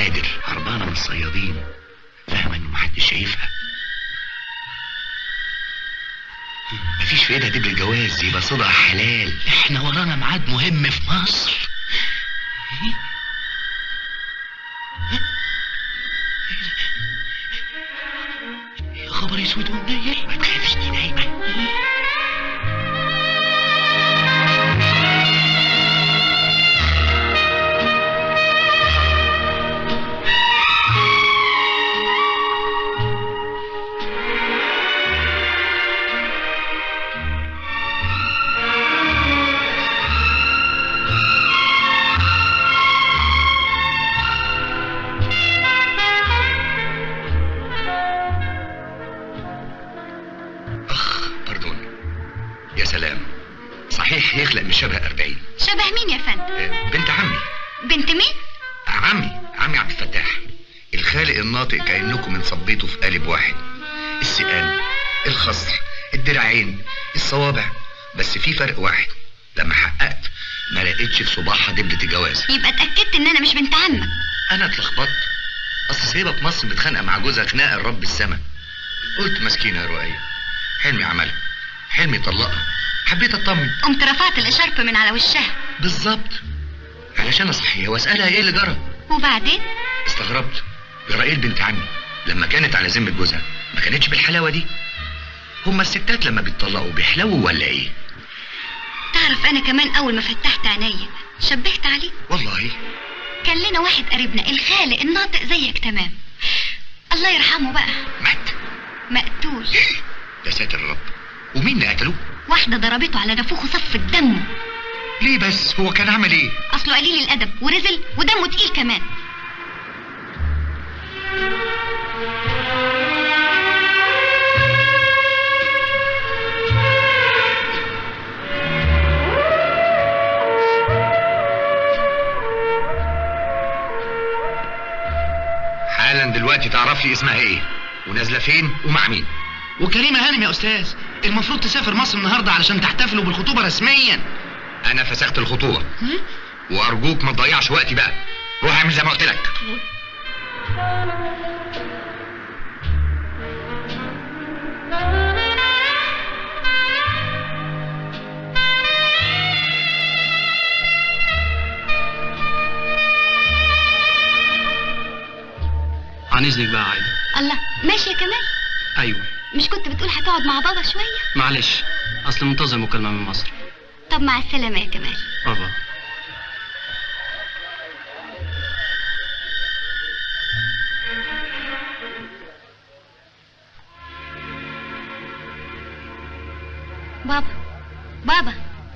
بادر هربانه من الصيادين، فاهمه انه محدش شايفها. مفيش في ايدها دبل الجواز، يبقى صدقها حلال. احنا ورانا ميعاد مهم في مصر. يا خبر اسود ومنيل. ما تخافش، دي نايمه. يخلق من شبه 40. شبه مين يا فندم؟ بنت عمي. بنت مين؟ عمي عبد الفتاح، الخالق الناطق كأنكم انصبيتوا في قالب واحد. السقان، الخصر، الدراعين، الصوابع، بس في فرق واحد، لما حققت ما لقيتش في صباعها دبلة الجواز. يبقى اتأكدت ان انا مش بنت عمك. انا اتلخبطت، اصل سايبه في مصر متخانقه مع جوزها خناقه لرب السما. قلت مسكينه يا رؤية، حلمي عملها، حلمي طلقها، حبيت اطمن، قمت رفعت الاشارب من على وشها. بالظبط، علشان اصحيها واسالها ايه اللي جرى. وبعدين استغربت، جرائيل بنت عمي لما كانت على ذمه جوزها ما كانتش بالحلاوه دي. هما الستات لما بيتطلقوا بيحلووا ولا ايه؟ تعرف انا كمان اول ما فتحت عينيا شبهت عليه. والله كان لنا واحد قريبنا الخالق الناطق زيك تمام، الله يرحمه بقى. مات؟ مقتول. يا ساتر الرب. ومين اللي قتلوه؟ واحدة ضربته على نافوخه صفت دمه. ليه بس؟ هو كان عمل ايه؟ اصله قليل الادب ورزل ودمه تقيل كمان. حالا دلوقتي تعرف لي اسمها ايه ونازله فين ومع مين. وكريمه هانم يا استاذ، المفروض تسافر مصر النهارده علشان تحتفلوا بالخطوبه رسميا. انا فسخت الخطوبه وارجوك ما تضيعش وقتي بقى، روح اعمل زي ما قلت لك. عن اذنك بقى عايده. الله، ماشي يا كمال؟ ايوه. مش كنت بتقول هتقعد مع بابا شويه؟ معلش، اصل منتظر مكالمه من مصر. طب مع السلامه يا كمال. بابا. بابا بابا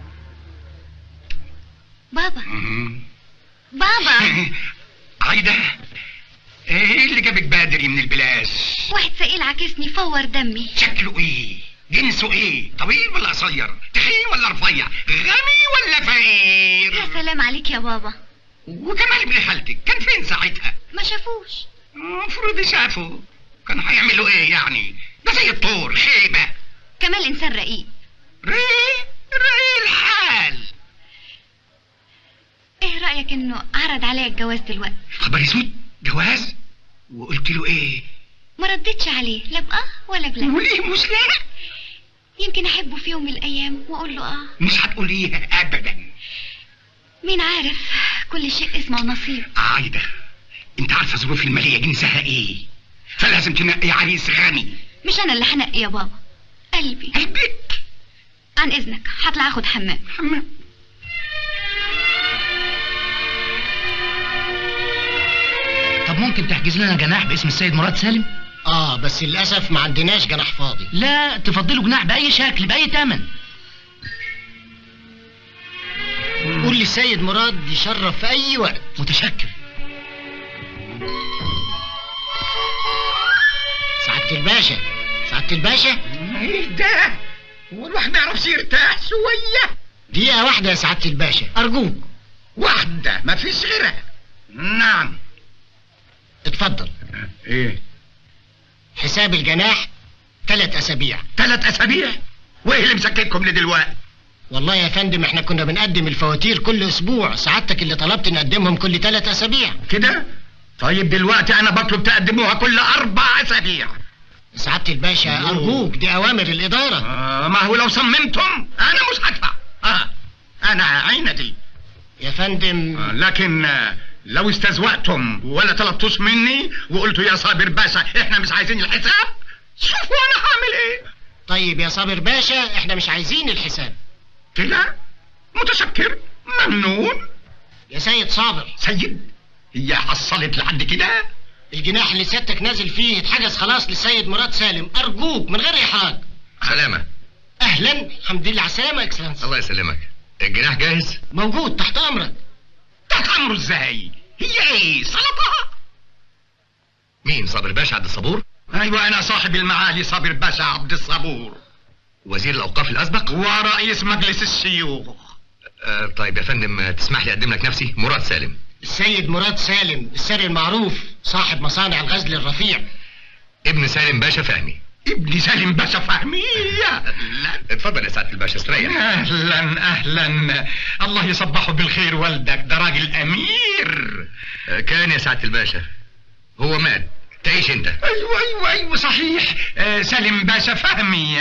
بابا بابا. عايده، ايه اللي جابك بدري من البلاش؟ واحد سئيل عاكسني فور دمي. شكله ايه؟ جنسه ايه؟ طويل ولا قصير؟ تخين ولا رفيع؟ غني ولا فقير؟ يا سلام عليك يا بابا. وكمال ابن خالتك كان فين ساعتها؟ ما شافوش. المفروض شافوا، كان هيعملوا ايه يعني؟ ده زي الطور خيبه. كمال انسان رقيق. رقيق الحال. ايه رأيك انه عرض عليا الجواز دلوقتي؟ خبر اسود، جواز؟ وقلت له ايه؟ ما ردتش عليه لا بآه ولا بلا. وليه مش لا؟ يمكن احبه في يوم من الايام واقول له اه. مش هتقوليها ابدا. مين عارف، كل شيء اسمه نصيب. عايده، انت عارفه ظروف الماليه جنسها ايه، فلازم تنقي عريس غني. مش انا اللي هنقي يا بابا، قلبك. عن اذنك هطلع اخد حمام. طب ممكن تحجز لنا جناح باسم السيد مراد سالم؟ بس للاسف ما عندناش جناح فاضي. لا، تفضلوا جناح باي شكل باي ثمن. قول للسيد مراد يشرف في اي وقت. متشكر. سعادة الباشا، سعادة الباشا. ايه ده؟ هو الواحد ما يعرفش يرتاح شويه؟ دقيقة واحدة يا سعادة الباشا أرجوك. واحدة مفيش غيرها. نعم. اتفضل. ايه؟ حساب الجناح 3 أسابيع. 3 أسابيع؟ وايه اللي مسكتكم لدلوقتي؟ والله يا فندم احنا كنا بنقدم الفواتير كل اسبوع، سعادتك اللي طلبت نقدمهم كل 3 أسابيع. كده؟ طيب دلوقتي انا بطلب تقدموها كل 4 أسابيع. سعادة الباشا أرجوك، دي أوامر الإدارة. ما هو لو صممتم انا مش هدفع. انا عينتي يا فندم. لكن لو استزوأتم ولا طلبتوش مني وقلتوا يا صابر باشا احنا مش عايزين الحساب، شوفوا انا هعمل ايه. طيب يا صابر باشا احنا مش عايزين الحساب كده؟ متشكر، ممنون. يا سيد صابر. سيد؟ هي حصلت لحد كده؟ الجناح اللي سيادتك نازل فيه اتحجز خلاص للسيد مراد سالم، أرجوك من غير إحراج. سلامة. أهلا، الحمد لله على السلامة اكسلانس. الله يسلمك. الجناح جاهز؟ موجود تحت أمرك. تحت أمره ازاي؟ هي ايه، سلطة؟ مين، صابر باشا عبد الصبور؟ ايوه انا صاحب المعالي صابر باشا عبد الصبور، وزير الأوقاف الأسبق ورئيس مجلس الشيوخ. طيب يا فندم، تسمح لي أقدم لك نفسي؟ مراد سالم. السيد مراد سالم السري المعروف، صاحب مصانع الغزل الرفيع. ابن سالم باشا فهمي. ابن سالم باشا فهمي؟ اتفضل يا سعادة الباشا استريح. اهلا اهلا، الله يصبحه بالخير والدك، ده راجل امير. كان يا سعادة الباشا، هو مات، تعيش انت. ايوه صحيح. سالم باشا فهمي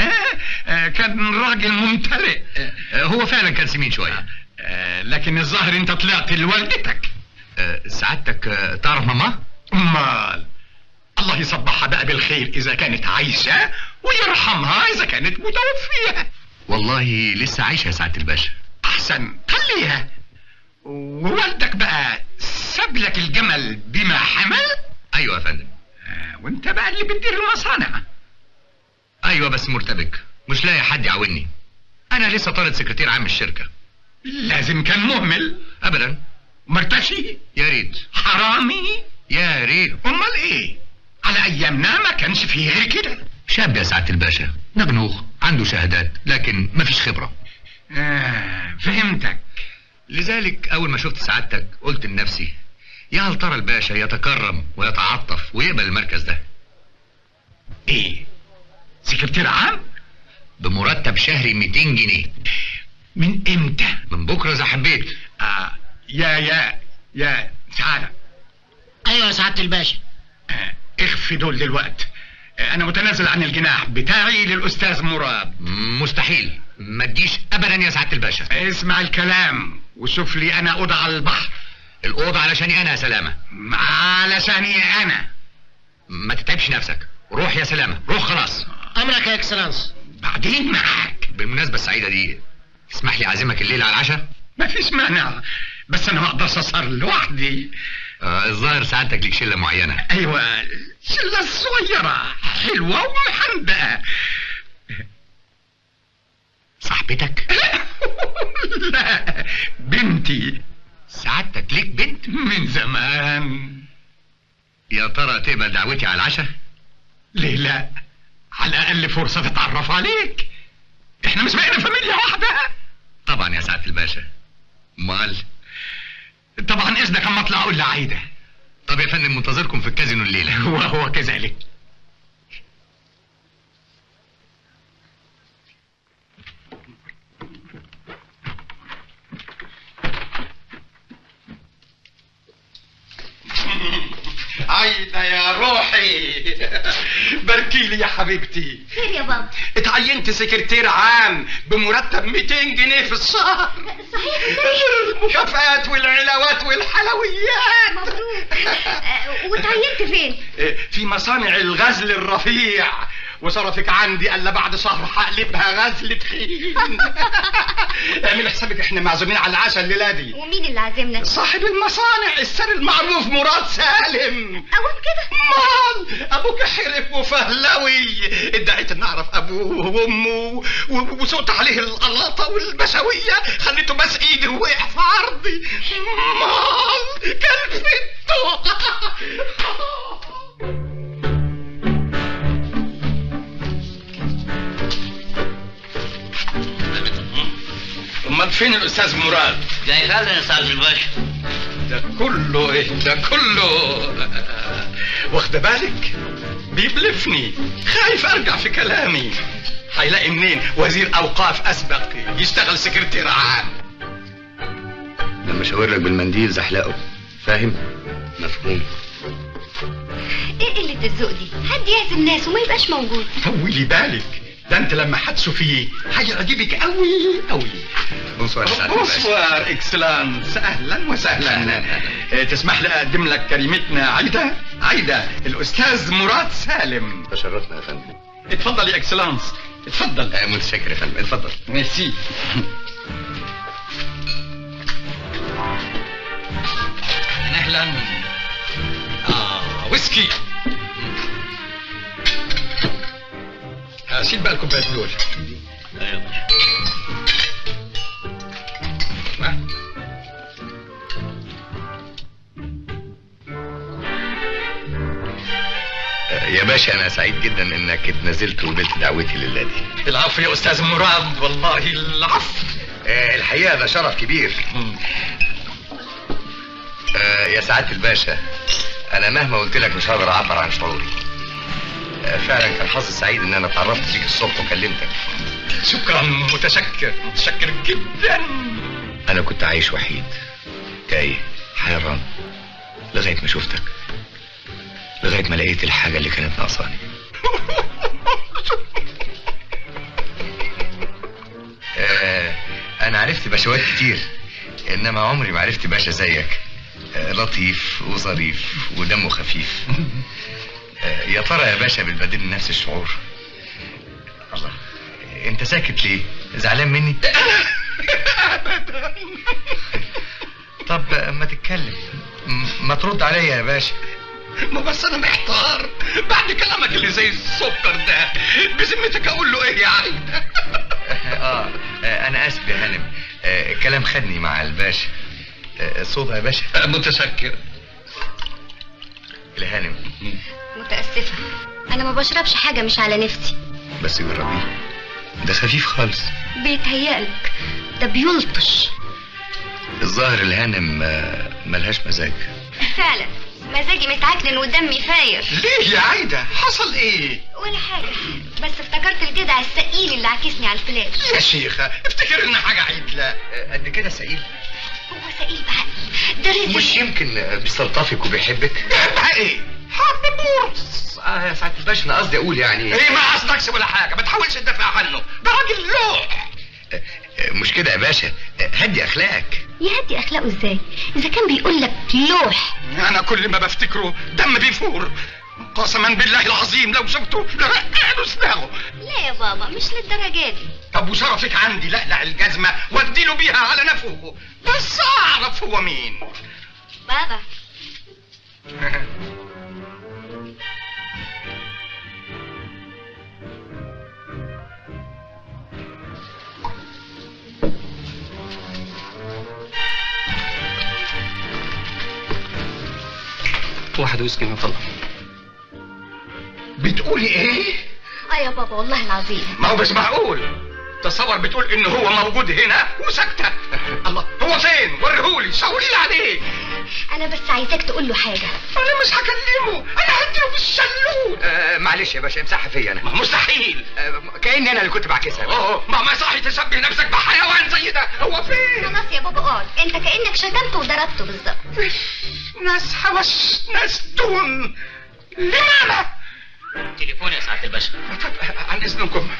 كان راجل ممتلئ. هو فعلا كان سمين شوية. لكن الظاهر انت طلعت لوالدتك. سعادتك تعرف ماما؟ امال الله يصبحها بقى بالخير اذا كانت عايشة، ويرحمها اذا كانت متوفية. والله لسه عايشة يا سعادة الباشا. احسن، خليها. ووالدك بقى ساب لك الجمل بما حمل؟ ايوه يا فندم. وانت بقى اللي بتدير المصانع؟ ايوه بس مرتبك، مش لاقي حد يعاوني. انا لسه طالب سكرتير عام الشركة. لازم كان مهمل. ابدا. مرتشي؟ يا ريت. حرامي؟ يا ريت. امال ايه؟ على ايامنا ما كانش فيه غير كده. شاب يا سعادة الباشا، نغنوغ، عنده شهادات لكن مفيش خبرة. فهمتك. لذلك اول ما شفت سعادتك قلت لنفسي يا هل ترى الباشا يتكرم ويتعطف ويقبل المركز ده. ايه، سكرتير عام بمرتب شهري 200 جنيه. من امتى؟ من بكرة اذا حبيت. يا سعادة. ايوه يا سعادة الباشا. اخفي دول دلوقتي. انا متنازل عن الجناح بتاعي للاستاذ مراد. مستحيل، ما تجيش ابدا يا سعادة الباشا. اسمع الكلام وشوف لي انا اوضه على البحر. الاوضه علشاني انا يا سلامة. علشاني انا. ما تتعبش نفسك، روح يا سلامة، روح خلاص. امرك يا اكسلانس. بعدين معاك. بالمناسبة السعيدة دي، اسمح لي اعزمك الليلة على العشاء. مفيش مانع، بس انا ما اقدرش اسهر لوحدي. الظاهر سعادتك ليك شلة معينة. ايوه، شلة صغيرة حلوة ومحندقة. صاحبتك؟ لا، بنتي. سعادتك ليك بنت؟ من زمان. يا ترى تقبل دعوتي على العشاء؟ ليه لا؟ على الاقل فرصة تتعرف عليك. احنا مش بقينا فاميليا واحدة؟ طبعا يا سعادة الباشا. امال؟ طبعا اذنك اما اطلع اقول لعايدة. طب يا فندم، منتظركم في الكازينو الليلة. وهو كذلك. عايدة يا روحي، باركي لي يا حبيبتي. خير يا بابا. اتعينت سكرتير عام بمرتب 200 جنيه في الشهر. صحيح. المكافآت والعلاوات والحلويات. مبروك. وتعينت فين؟ في مصانع الغزل الرفيع، وصرفك عندي الا بعد شهر هقلبها غزل تخين. اعمل حسابك احنا معزومين على العشاء الليله دي. ومين اللي عازمنا؟ صاحب المصانع السر المعروف مراد سالم. أول كده؟ مال ابوك حرف وفهلوي، ادعيت ان اعرف ابوه وامه وسقط عليه القلاطه والبشويه، خليته بس ايدي ووقع في عرضي. مال كلفته. امال فين الاستاذ مراد؟ جاي خالد يا سعادة الباشا. ده كله ايه ده كله؟ واخد بالك؟ بيبلفني، خايف ارجع في كلامي. هيلاقي منين وزير اوقاف اسبق يشتغل سكرتير عام؟ لما اشاور لك بالمنديل زحلقه، فاهم؟ مفهوم. ايه قلة الذوق دي؟ حد يعزم ناس وما يبقاش موجود. طولي بالك، ده انت لما هتشوفيه هيعجبك قوي قوي. بونسوار اكسلانس، اهلا وسهلا. تسمح لي اقدم لك كريمتنا عايدة الاستاذ مراد سالم. تشرفنا يا فندم. اتفضل يا اكسلانس، اتفضل. متشكر يا فندم، اتفضل. ميرسي. اهلا. ويسكي. شيل بقى الكوبايات دول. يا باشا انا سعيد جدا انك اتنازلت وقبلت دعوتي لله دي. العفو يا استاذ مراد، والله العفو. الحقيقه ده شرف كبير. يا سعاده الباشا، انا مهما قلت لك مش هقدر اعبر عن شعوري. فعلا كان حظي سعيد ان انا اتعرفت بيك الصبح وكلمتك. شكرا، متشكر جدا. انا كنت عايش وحيد تايه حيران لغايه ما شفتك، لغايه ما لقيت الحاجه اللي كانت ناقصاني. انا عرفت باشوات كتير، انما عمري ما عرفت باشا زيك. لطيف وظريف ودمه خفيف. يا ترى يا باشا بتبادلني نفس الشعور؟ الله، انت ساكت ليه؟ زعلان مني؟ ابدا. طب ما تتكلم، ما ترد عليا يا باشا. ما بس انا محتار بعد كلامك اللي زي السكر ده. بذمتك اقول له ايه يا عايدة؟ انا اسف يا هانم، الكلام خدني مع الباشا. صوبها يا باشا. متشكر. الهانم. متأسفة، انا ما بشربش حاجة مش على نفسي. بس جربيه، ده خفيف خالص. بيتهيألك، ده بيلطش. الظاهر الهانم ملهاش مزاج. فعلا مزاجي متعكنن ودمي فاير. ليه يا عايدة؟ حصل ايه؟ ولا حاجة، بس افتكرت الجدع السقيل اللي عكسني على الفلاش. يا شيخة افتكر ان حاجة عدلة. قد كده سئيل؟ هو سقيل بعقل، ده رزق. مش يمكن بيستلطفك وبيحبك؟ بقى ايه؟ حرب بورس. يا سعادة الباشا انا قصدي اقول يعني ايه، ما قصدكش ولا حاجة، ما تحاولش تدافع عنه، ده راجل لوح. مش كده يا باشا، هدي اخلاقك. يهدي اخلاقه ازاي اذا كان بيقول لك لوح؟ انا كل ما بفتكره دم بيفور. قسما بالله العظيم لو شفته لرقعله سلاغه. لا يا بابا، مش للدرجة دي. طب وشرفك عندي لقلع الجزمة واديله بيها على نفوه، بس اعرف هو مين. بابا. واحد ويسكي من فضلك. بتقولي ايه؟ يا بابا والله العظيم. ما هو مش معقول. تصور بتقول ان هو موجود هنا وساكته. الله، هو فين؟ وريهولي، شاوريلي عليه. انا بس عايزاك تقول له حاجه. انا مش هكلمه، انا هديله بالشلوت. معلش يا باشا، امسحها فيا انا. مستحيل. كأني انا اللي كنت بعكسها. ما صحي تشبه نفسك بحيوان زي ده. هو فين؟ خلاص يا بابا اقعد، انت كأنك شتمته وضربته بالظبط. ناس حوش، ناس دون. لماذا؟ تليفون يا سعادة الباشا. طب عن اذنكم.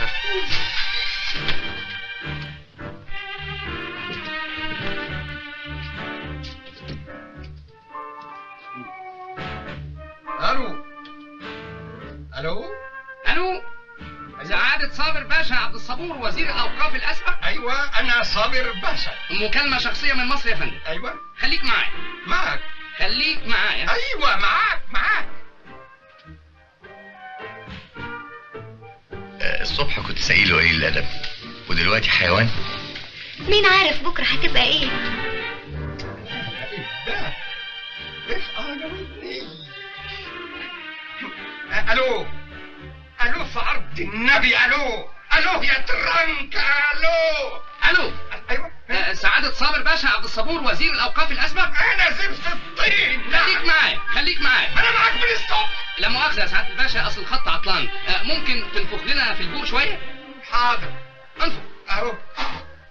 الو. سعادة صابر باشا عبد الصبور وزير الاوقاف الاسبق. ايوه انا صابر باشا. مكالمة شخصية من مصر يا فندم. ايوه. خليك معايا. معك. خليك معايا. ايوه معاك. الصبح كنت سئيل وقليل الادب، ودلوقتي حيوان. مين عارف بكره هتبقى ايه؟ الو في عرض النبي. الو يا ترنك. الو. ايوه. سعادة صابر باشا عبد الصبور وزير الاوقاف الاسبق. انا زفت الطين. خليك معايا. انا معاك من الصبح. لا مؤاخذة يا سعادة الباشا، اصل الخط عطلان. ممكن تنفخ لنا في البوق شوية؟ حاضر. انفخ اهو.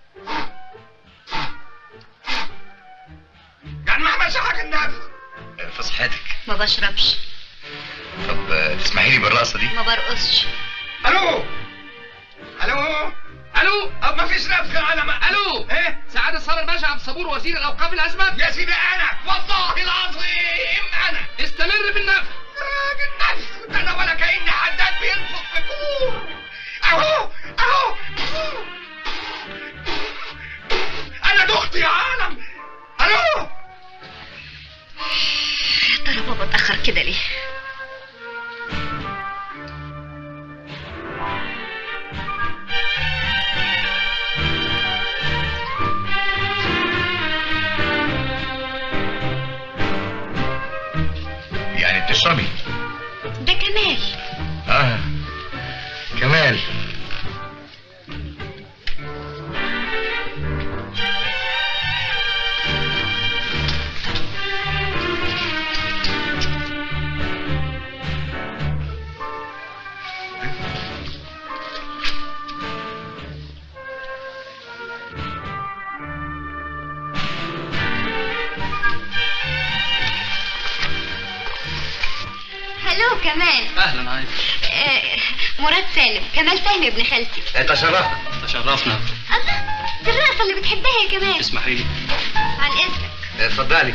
يعني ما عملش حاجة النفخ. في صحتك. ما بشربش. طب تسمحي لي بالرقصه دي؟ ما برقصش. الو الو الو، ما فيش نفس على ما الو. ايه؟ سعاده صابر باشا عبد الصبور وزير الاوقاف الازمه. يا سيدي انا والله العظيم انا. استمر بالنفس. بالنفس انا ولا كأني حداد بينفخ في كور. اهو اهو انا دخت يا عالم. الو يا ترى بابا اتأخر كده ليه؟ يعني بتشربي؟ ده كمال. كمال. هلو كمال. اهلا عايز. مراد سالم، كمال فهمي ابن خالتي. تشرفنا. تشرفنا. الله، دي الرقصة اللي بتحبها يا كمال. اسمحي لي. عن اذنك. اتفضلي.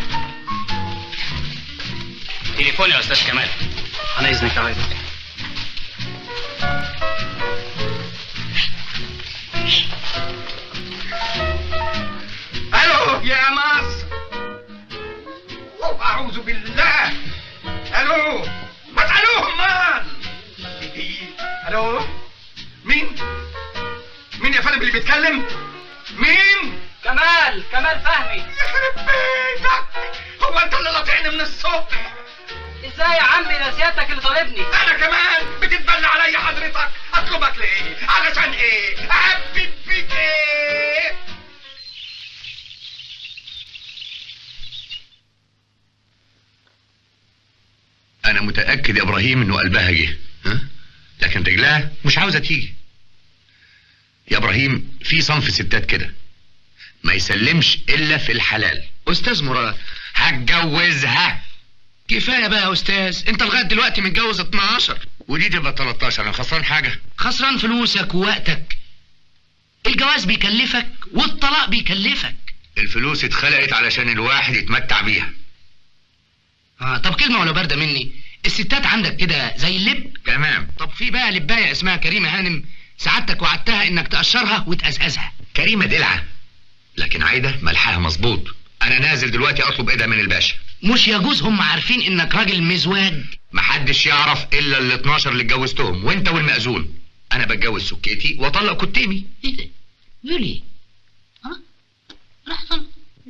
تليفون يا استاذ كمال. عن اذنك عايز. الو يا مصر. اعوذ بالله. الو ما تسالوهم مان. الو مين يا فندم اللي بيتكلم؟ مين؟ كمال فهمي. يخرب بيتك، هو انت اللي لطعني من الصبح؟ ازاي يا عمي ده سيادتك اللي طالبني؟ انا كمان بتتبلى عليا حضرتك. اطلبك ليه؟ علشان ايه؟ اهبب بيك ايه؟ انا متاكد يا ابراهيم انه قلبها جه، لكن رجلها مش عاوزه تيجي. يا ابراهيم في صنف ستات كده ما يسلمش الا في الحلال. استاذ مراد، هتجوزها. كفايه بقى يا استاذ، انت لغايه دلوقتي متجوز 12 ودي تبقى 13. انا خسران حاجه؟ خسران فلوسك ووقتك. الجواز بيكلفك والطلاق بيكلفك. الفلوس اتخلقت علشان الواحد يتمتع بيها. طب كلمه ولا بارده مني، الستات عندك كده زي اللب. تمام. طب في بقى لبايه اسمها كريمه هانم، سعادتك وعدتها انك تقشرها وتقزقزها. كريمه دلعه، لكن عايده ملحها مظبوط. انا نازل دلوقتي اطلب ايدها من الباشا. مش يجوز هم عارفين انك راجل مزواج؟ محدش يعرف الا ال 12 اللي اتجوزتهم وانت والمأذون. انا بتجوز سكيتي واطلق كتيمي. ايه ده؟ يولي راح طلق.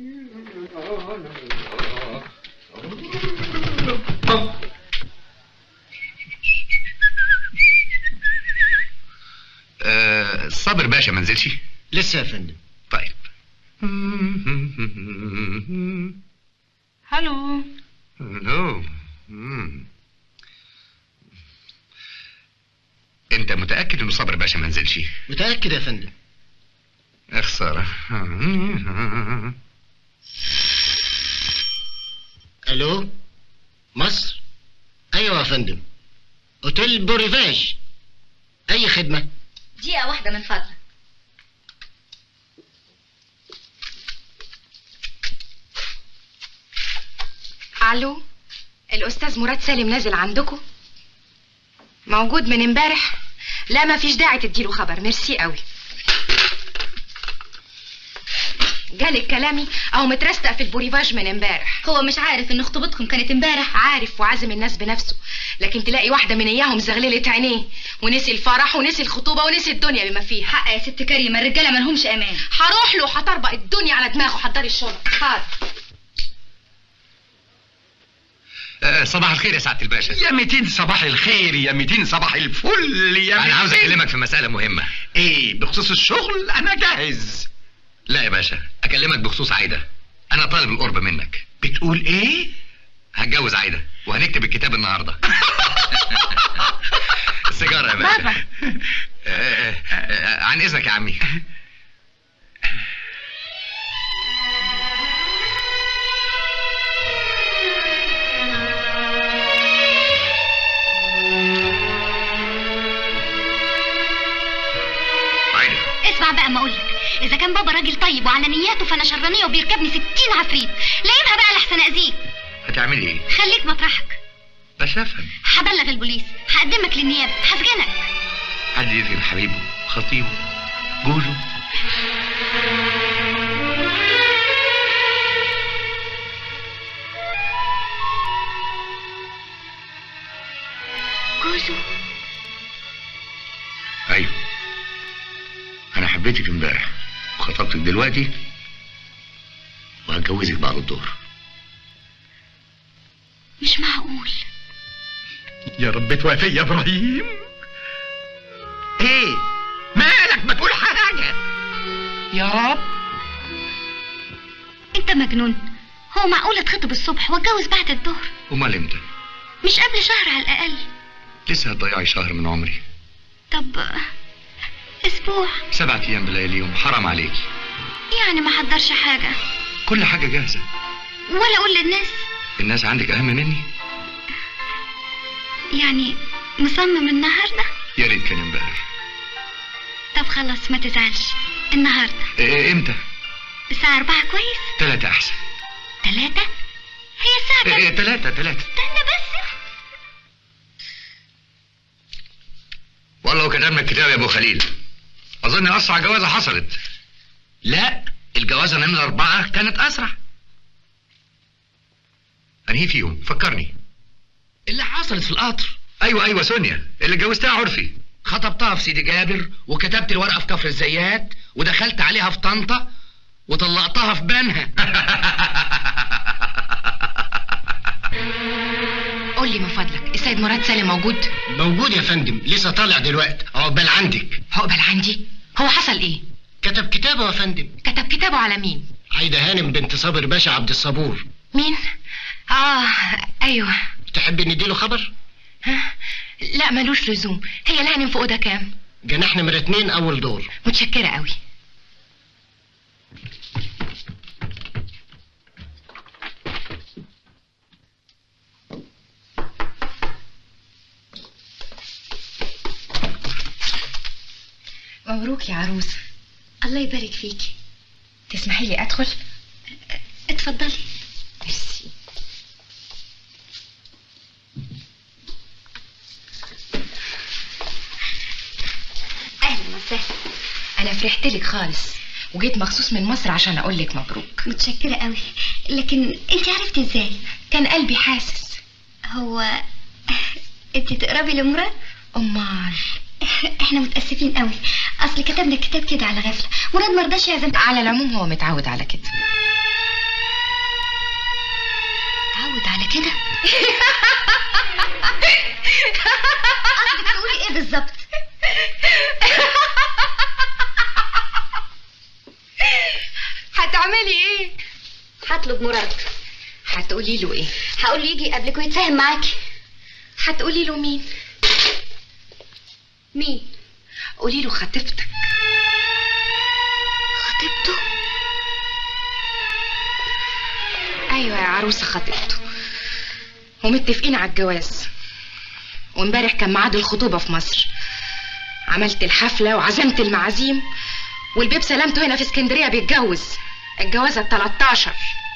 صابر باشا منزلش؟ لسه يا فندم. طيب. هلو. الو. انت متاكد انه صابر باشا منزلش؟ متأكد يا فندم. خساره. الو مصر. ايوه يا فندم، اوتيل بوريفاج. اي خدمة؟ دقيقة واحدة من فضلك. الو، الاستاذ مراد سالم نازل عندكم؟ موجود من امبارح؟ لا ما فيش داعي تديله خبر، ميرسي قوي. جالك كلامي او مترستق في البوريفاج من امبارح. هو مش عارف ان خطوبتكم كانت امبارح؟ عارف وعازم الناس بنفسه، لكن تلاقي واحدة من اياهم زغللت عينيه ونسي الفرح ونسي الخطوبة ونسي الدنيا بما فيها. حق يا ست كريمة، الرجالة مالهمش امان. هروح له هطربق الدنيا على دماغه. حضري الشرب. حاضر. صباح الخير يا سعاده الباشا. يا 200 صباح الخير، يا 200 صباح الفل، يا انا عاوز 200. اكلمك في مساله مهمه. ايه بخصوص الشغل؟ انا جاهز. لا يا باشا، اكلمك بخصوص عايده. انا طالب القرب منك. بتقول ايه؟ هتجوز عايده وهنكتب الكتاب النهارده. السيجاره يا باشا. بابا. عن اذنك يا عمي. اذا كان بابا راجل طيب وعلى نياته فانا شرانيه وبيركبني 60 عفريت. لايمها بقى لحسن اذيك. هتعملي ايه؟ خليك مطرحك. بس افهم. هبلغ البوليس، هقدمك للنيابه، هسجنك. حد يسجن حبيبه، خطيبه، جوزه؟ جوزه؟ ايوه، انا حبيتك امبارح وخطبتك دلوقتي وهتجوزك بعد الظهر. مش معقول. يا رب توافق يا ابراهيم. ايه مالك ما تقول حاجه؟ يا رب. انت مجنون. هو معقول اتخطب الصبح واتجوز بعد الظهر؟ امال امتى؟ مش قبل شهر على الاقل. لسه هتضيعي شهر من عمري. طب اسبوع. 7 ايام بلياليهم، حرام عليكي. يعني ما حضرش حاجه؟ كل حاجه جاهزه. ولا اقول للناس؟ الناس عندك اهم مني. يعني مصمم النهارده؟ يا ريت كان امبارح. طب خلاص ما تزعلش، النهارده. امتى؟ الساعه 4 كويس؟ 3 احسن. 3؟ هي الساعه 3. استنى بس. والله وكتبنا الكتاب يا ابو خليل. اظن اسرع جوازه حصلت. لا، الجوازه نمره 4 كانت اسرع. انهي فيهم؟ فكرني. اللي حصلت في القطر. ايوه سونيا اللي اتجوزتها عرفي. خطبتها في سيدي جابر وكتبت الورقه في كفر الزيات ودخلت عليها في طنطا وطلقتها في بنها. قول لي من فضلك، السيد مراد سالم موجود؟ موجود يا فندم، لسه طالع دلوقتي. عقبال عندك. عقبال عندي؟ هو حصل ايه؟ كتب كتابه يا فندم. كتب كتابه على مين؟ عايده هانم بنت صابر باشا عبد الصبور. مين؟ ايوه. تحب نديله خبر؟ لا ملوش لزوم. هي الهانم في اوضه كام؟ جناح نمرة 2 اول دور. متشكره قوي. مبروك يا عروسه. الله يبارك فيكي. تسمحي لي ادخل؟ اتفضلي. ميرسي. اهلا وسهلا. انا فرحت لك خالص وجيت مخصوص من مصر عشان اقول لك مبروك. متشكره قوي، لكن انت عرفتي ازاي؟ كان قلبي حاسس. هو انت تقربي لمراد؟ امال احنا متاسفين قوي، اصل كتبنا الكتاب كده على غفله. مراد مرضاش يعزم. على العموم هو متعود على كده. متعود على كده؟ قصدك تقولي ايه بالظبط؟ هتعملي ايه؟ هطلب مراد. هتقولي له ايه؟ هقول له يجي يقابلك ويتفاهم معاكي. هتقولي له مين؟ مين؟ قولي له خطيبتك. خطيبته؟ ايوه يا عروسه خطيبته، ومتفقين على الجواز. وامبارح كان ميعاد الخطوبه في مصر. عملت الحفله وعزمت المعازيم، والبيب سلامته هنا في اسكندريه بيتجوز. الجوازه 13.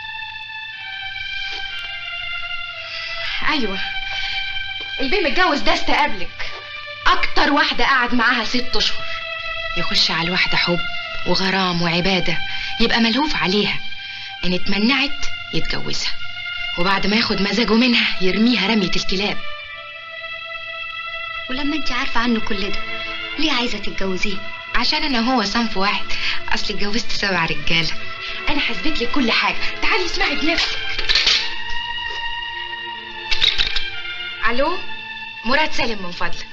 ايوه البيب متجوز ده استقابلك. اكتر واحده قعد معاها 6 اشهر. يخش على الواحده حب وغرام وعباده، يبقى ملهوف عليها. ان اتمنعت يتجوزها، وبعد ما ياخد مزاجه منها يرميها رمية الكلاب. ولما انت عارفه عنه كل ده ليه عايزه تتجوزيه؟ عشان انا وهو صنف واحد. اصل اتجوزت 7 رجاله. انا حسبت لك كل حاجه، تعالي اسمعي بنفسك. الو، مراد سالم من فضلك.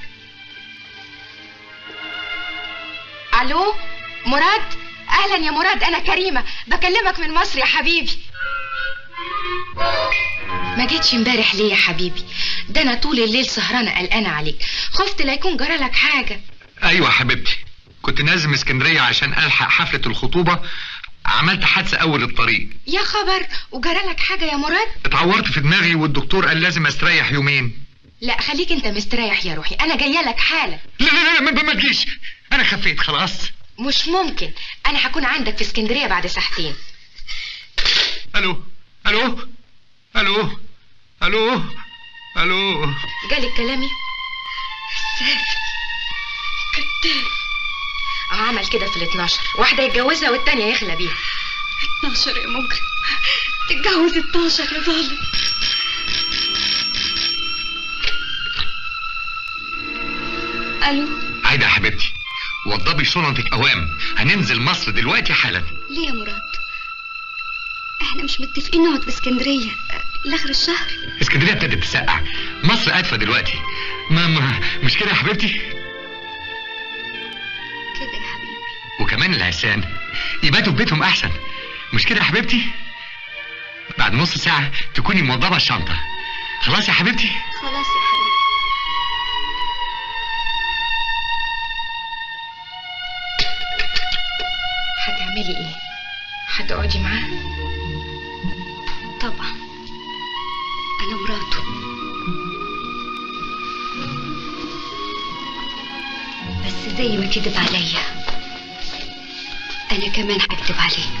الو مراد. اهلا يا مراد، انا كريمه بكلمك من مصر يا حبيبي. ما جيتش امبارح ليه يا حبيبي؟ ده انا طول الليل سهرانه قلقانه عليك، خفت لا يكون جرالك حاجه. ايوه حبيبتي، كنت نازل اسكندريه عشان الحق حفله الخطوبه. عملت حادثه اول الطريق. يا خبر، وجرالك حاجه يا مراد؟ اتعورت في دماغي والدكتور قال لازم استريح يومين. لا خليك انت مستريح يا روحي، انا جايه لك حالا. لا ما تجيش، انا خفيت خلاص. مش ممكن، انا هكون عندك في اسكندريه بعد ساعتين. الو الو الو الو الو. جالك كلامي؟ كداب. عمل كده في ال12، واحده يتجوزها والتانيه يخلى بيها. 12 يا مجرم، تتجوز 12 يا ظالم. الو. عايده يا حبيبتي، وضبي شنطك اوام، هننزل مصر دلوقتي حالا. ليه يا مراد؟ احنا مش متفقين نقعد في اسكندريه لاخر الشهر؟ اسكندريه ابتدت تسقع، مصر ادفى دلوقتي. ماما مش كده يا حبيبتي؟ كده يا حبيبي. وكمان العرسان يباتوا في بيتهم احسن، مش كده يا حبيبتي؟ بعد نص ساعه تكوني موضبه الشنطه. خلاص يا حبيبتي؟ خلاص يا حبيبي. هتعملي ايه؟ هتقعدي معاه؟ طبعا، انا مراته. بس زي ما كذب عليا انا كمان هكذب عليه.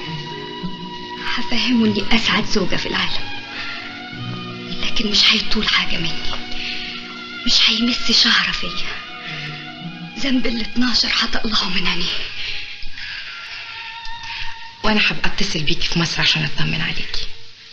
هفهمه اني اسعد زوجة في العالم، لكن مش هيطول حاجة مني، مش هيمس شعرة فيا. ذنب ال12 هتقلعه من عينيه. وانا هبقى اتصل بيكي في مصر عشان اطمن عليكي.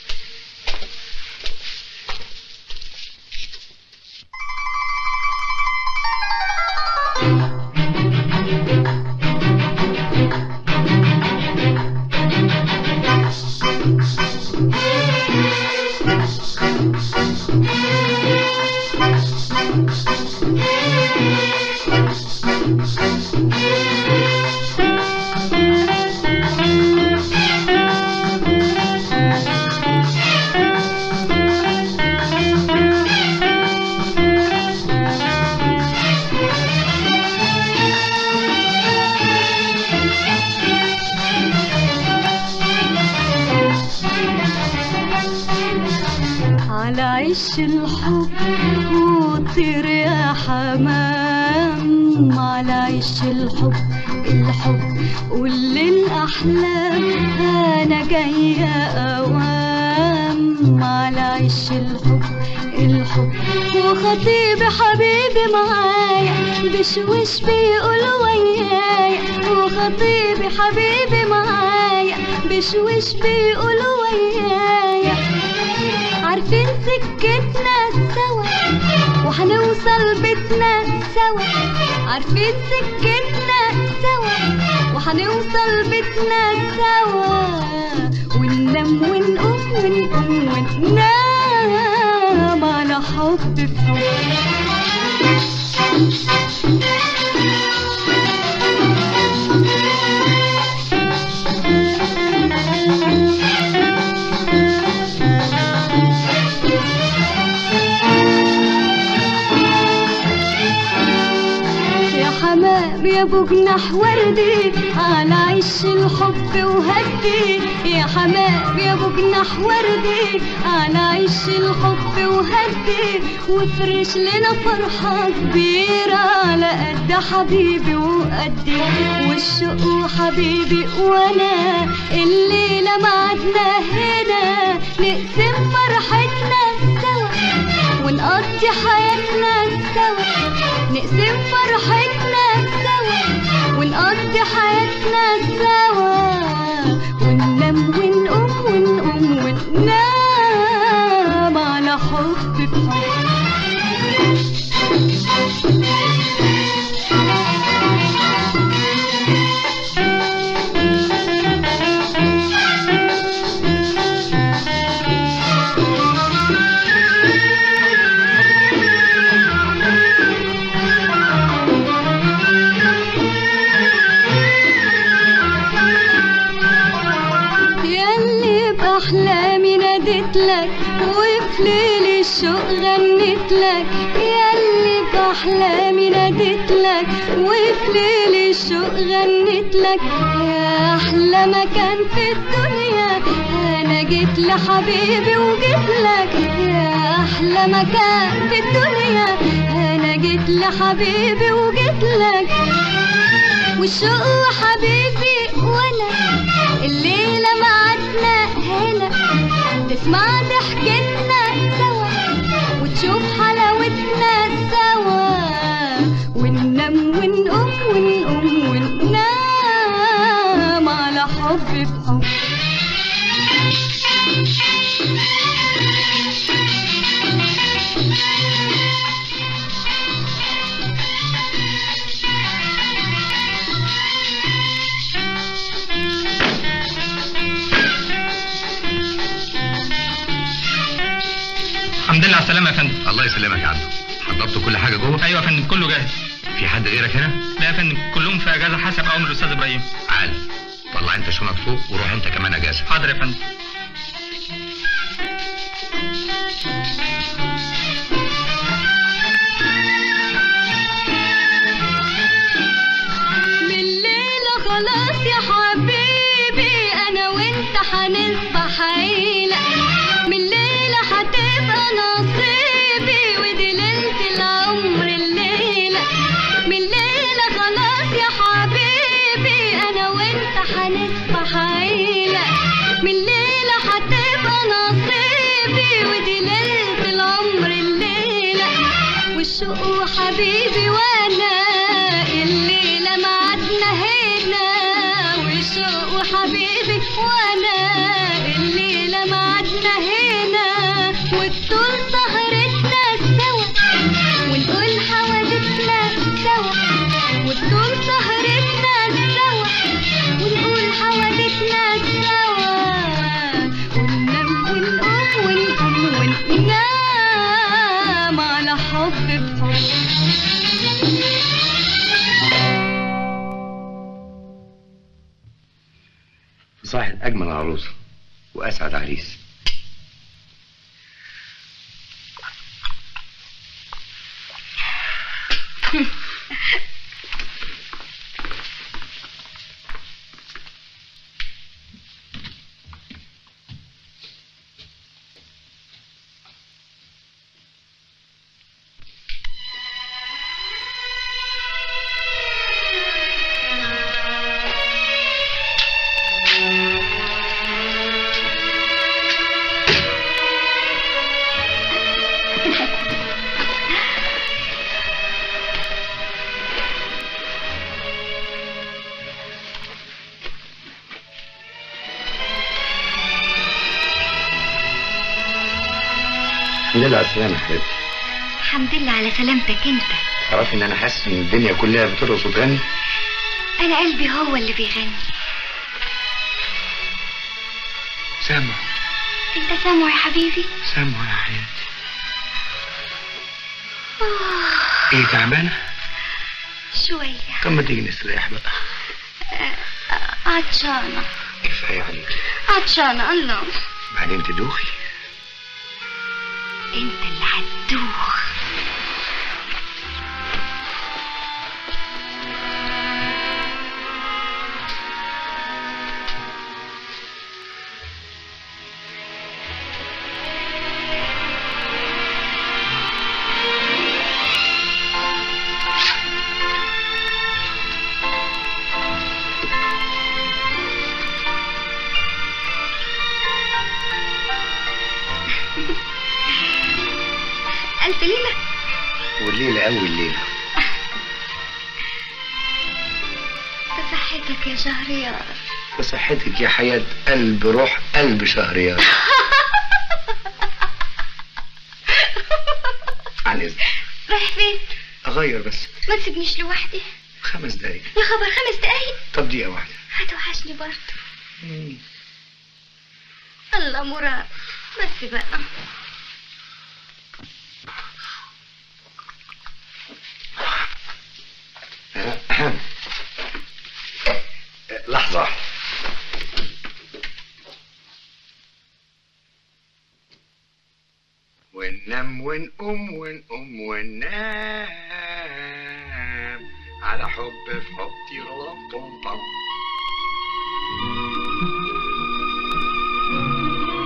على عش الحب وطير يا حمام، على عش الحب الحب قول للأحلام أنا جاية أوام. على عش الحب الحب وخطيبي حبيبي معايا بشوش بيقول ويايا، وخطيبي حبيبي معايا بشوش بيقول ويايا. عارفين سكتنا سوا وحنوصل بيتنا سوا، عارفين سكتنا سوا وحنوصل بيتنا سوا. وننام ونقوم ونقوم وننام على حب في يا ابو جناح وردي على عش الحب وهدي. يا حمام يا ابو جناح وردي على عش الحب وهدي، وافرش لنا فرحة كبيرة على قد حبيبي وقدي. والشوق حبيبي وانا الليلة معدنا هنا، نقسم فرحتنا سوا ونقضي حياتنا سوا، نقسم فرحتنا سوا ونقضي حياتنا سوا. وننام ونقوم ونقوم وننام على حب بحب. أحلامي نادت لك وفي ليل الشوق غنت لك، ياللي بأحلامي نادت لك وفي ليل الشوق غنت لك. يا أحلى مكان في الدنيا أنا انا جيت لحبيبي وجيت لك يا احلى مكان في الدنيا. انا جيت لحبيبي وجيت لك والشوق حبيبي وانا الليله معدنا هنا تسمع ضحكتنا سوا وتشوف حلاوتنا سوا وننام ونقوم ونقوم وننام على حب بحب. الحمد لله على السلامة يا فندم. الله يسلمك يا عبده. حضرتوا كل حاجة جوه؟ أيوة يا فندم كله جاهز. في حد غيرك هنا؟ لا يا فندم كلهم في أجازة حسب أمر الأستاذ إبراهيم. عال طلع أنت شنط فوق وروح أنت كمان أجازة. حاضر يا فندم. بالليلة خلاص يا حبيبي أنا وأنت هنصبح عيلة. بالليلة هتبقى نصيبي ودي ليلة العمر الليلة. بالليلة خلاص يا حبيبي أنا وأنت هنصبح عيلة. بالليلة هتبقى نصيبي ودي ليلة العمر الليلة. والشوق حبيبي وأنا الليلة معدنا هنا. والشوق حبيبي وأنا الليلة معدنا هنا والطول سهرتنا سوا ونقول حوادثنا سوا. والطول سهرتنا سوا ونقول حوادثنا سوا وننام ونقوم ونقوم وننام على حب بحب. صاحب أجمل عروسة وأسعد عريس. الحمد لله على السلامة يا حبيبتي. الحمد لله على سلامتك انت. تعرفي ان انا حاسس ان الدنيا كلها بترقص وتغني؟ انا قلبي هو اللي بيغني. سامع. انت سامع يا حبيبي؟ سامع يا حبيبتي. ايه تعبانة؟ شوية. طب ما تيجي نستريح بقى. عطشانة. كفاية عليكي. عطشانة الله. بعدين تدوخي. انت اللي هتدوخ. ألف ليلة. والليلة أول ليلة. بصحتك يا شهريار. بصحتك يا حياة قلب روح قلب شهريار. عن إذنك. رايح فين؟ أغير بس. ما تسيبنيش لوحدي. 5 دقايق. يا خبر 5 دقايق؟ طب دقيقة واحدة. هتوحشني برضه. الله مراد بس بقى. لحظة. وننام ونقوم ونقوم وننام على حب في حب طيران طم طم.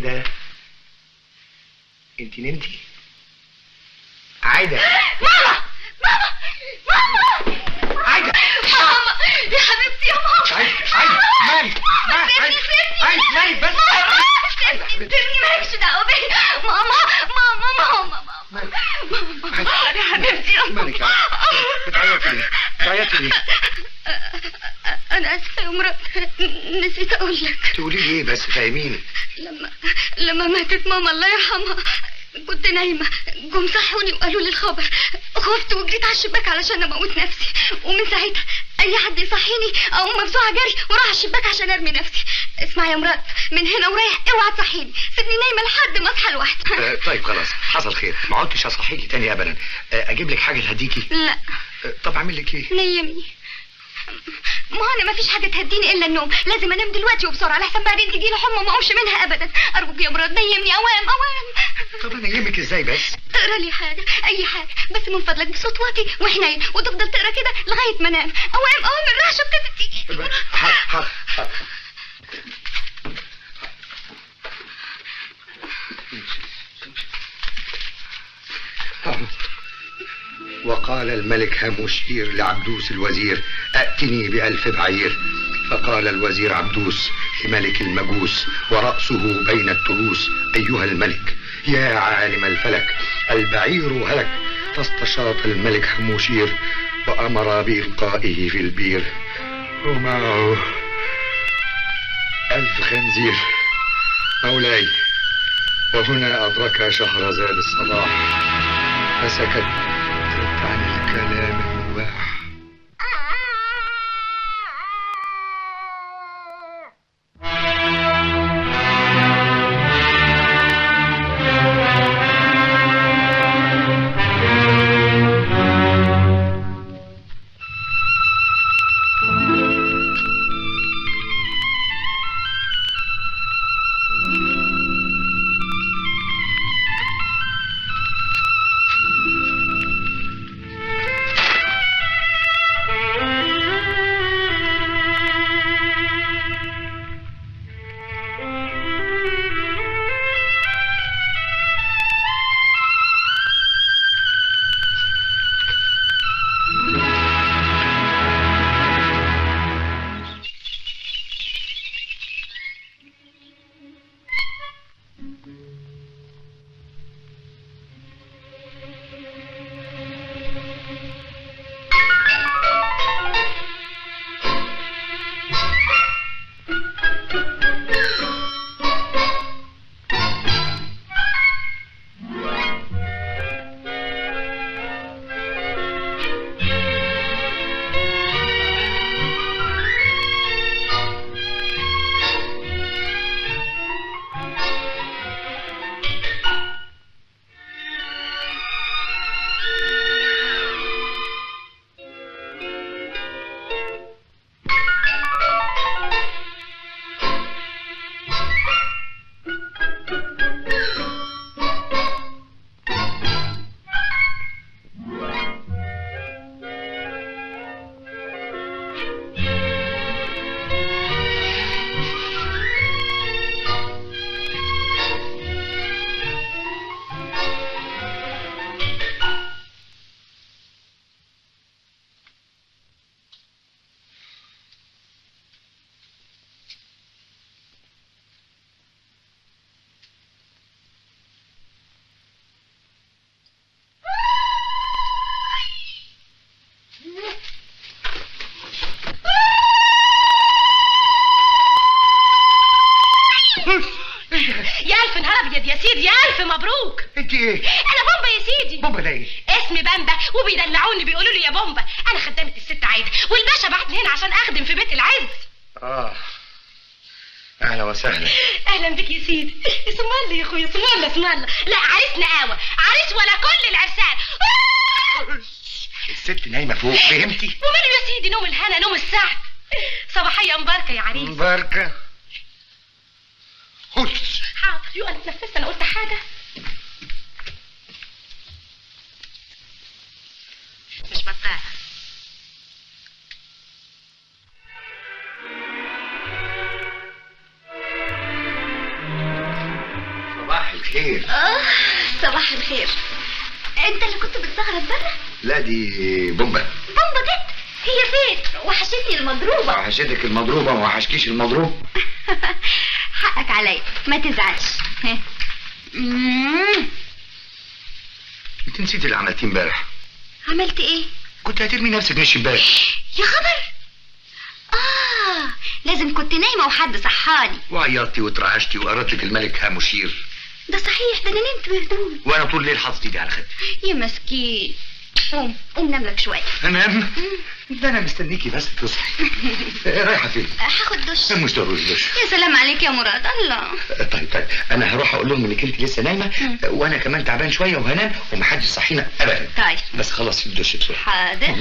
عايدة، انت نمتي؟ عايدة. ماما ماما ماما عايدة. ماما يا حبيبتي يا ماما. عايدة مالك؟ عايدة مالك بس؟ سيبني مالكش دعوة بيا. ماما ماما يا حبيبتي يا ماما. مالك يا عايدة؟ بتعيطي ليه؟ بتعيطي ليه؟ أنا آسفة يا مراد، نسيت أقول لك. تقولي لي ايه بس؟ فاهميني. لما ماتت ماما الله يرحمها كنت نايمة، جم صحوني وقالوا لي الخبر، خفت وجريت على الشباك علشان اموت نفسي، ومن ساعتها اي حد يصحيني اقوم مفزوعة جري وراح على الشباك عشان ارمي نفسي. اسمع يا مراد، من هنا ورايح اوعى تصحيني، سيبني نايمة لحد ما اصحى لوحدي. طيب خلاص، حصل خير، ما عدتش هصحيكي تاني ابدا. اجيب لك حاجة تهديكي؟ لا. طب اعمل لك ايه؟ نيمني. ما انا مفيش حاجه تهديني الا النوم، لازم انام دلوقتي وبسرعه لحسن بعدين تجيلي حمى ما اقومش منها ابدا. ارجوك يا مراد نيمني اوام. طب انا انيمك ازاي بس؟ تقرا لي حاجه، اي حاجه بس من فضلك بصوت واطي وحنين، وتفضل تقرا كده لغايه ما انام. اوام الرعشه ابتدت تيجي. حاضر. وقال الملك هاموشير لعبدوس الوزير: ائتني ب1000 بعير. فقال الوزير عبدوس لملك المجوس ورأسه بين التروس: أيها الملك يا عالم الفلك، البعير هلك. فاستشاط الملك هاموشير وأمر بإلقائه في البير، ومعه 1000 خنزير. مولاي، وهنا أدرك شهرزاد الصباح فسكت عن الكلام المباح. يا الف نهار ابيض يا سيدي، يا الف مبروك. انت ايه؟ انا بومبا يا سيدي. بومبا ده ايه؟ اسمي بامبا، وبيدلعوني بيقولوا لي يا بومبا. انا خدامه الست عايده، والباشا بعتني هنا عشان اخدم في بيت العز. اهلا وسهلا. اهلا بك يا سيدي. اسم الله يا اخويا، اسم الله. لا عريسنا قهوه، عريس ولا كل العرسان. الست نايمه فوق، فهمتي؟ وماله يا سيدي، نوم الهنا نوم السعد. صباحيه مباركه يا عريس. مباركه. حاضر. يو انا اتنفست، انا قلت حاجه؟ مش بطاله. الليل. صباح الخير. انت اللي كنت بتزغرط بره؟ لا دي بومبا. بومبا جت؟ هي فين؟ وحشتني المضروبة. وحشتك المضروبة ما وحشكيش المضروب. حقك عليا ما تزعلش. انت نسيتي اللي عملتيه امبارح. عملت ايه؟ كنت هترمي نفسك من الشباك. يا خبر. لازم كنت نايمة وحد صحاني. وعيطتي واترعشتي وقرت لك الملك هاموشير. ده صحيح، ده انا نمت بهدوء. وانا طول الليل حاطط ايدي على خدي. يا مسكين. قوم نام لك شوية. انام؟ ده انا مستنيكي بس تصحي. رايحة فين؟ هاخد دش. مش ضروري دش. يا سلام عليك يا مراد. الله. طيب انا هروح اقول لهم انك انت لسه نايمة وانا كمان تعبان شوية وهنام ومحدش صحينا ابدا. طيب بس خلصي الدش بسرعة. حاضر.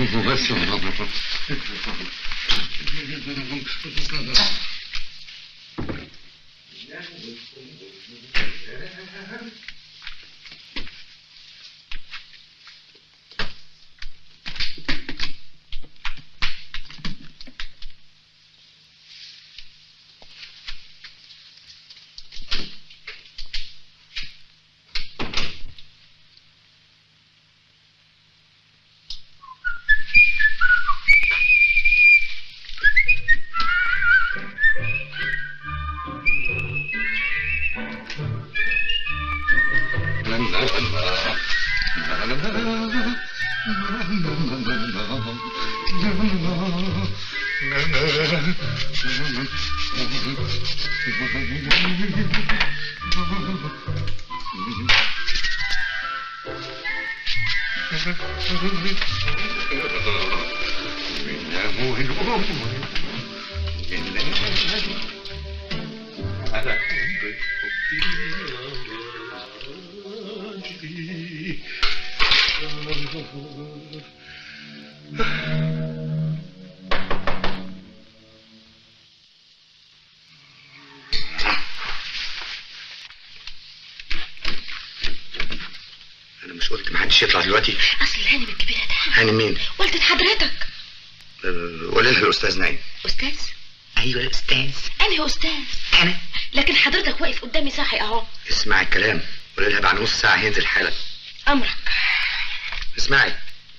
انا مش قلت محدش يطلع دلوقتي؟ اصل الهانم الكبيرة ده. هانم مين؟ والدة حضرتك. قولي لها الاستاذ نايم. استاذ؟ ايوه الاستاذ. انا استاذ. انا؟ لكن حضرتك واقف قدامي صاحي اهو. اسمعي الكلام. قولي لها بعد نص ساعة هينزل حالا. امرك. اسمعي.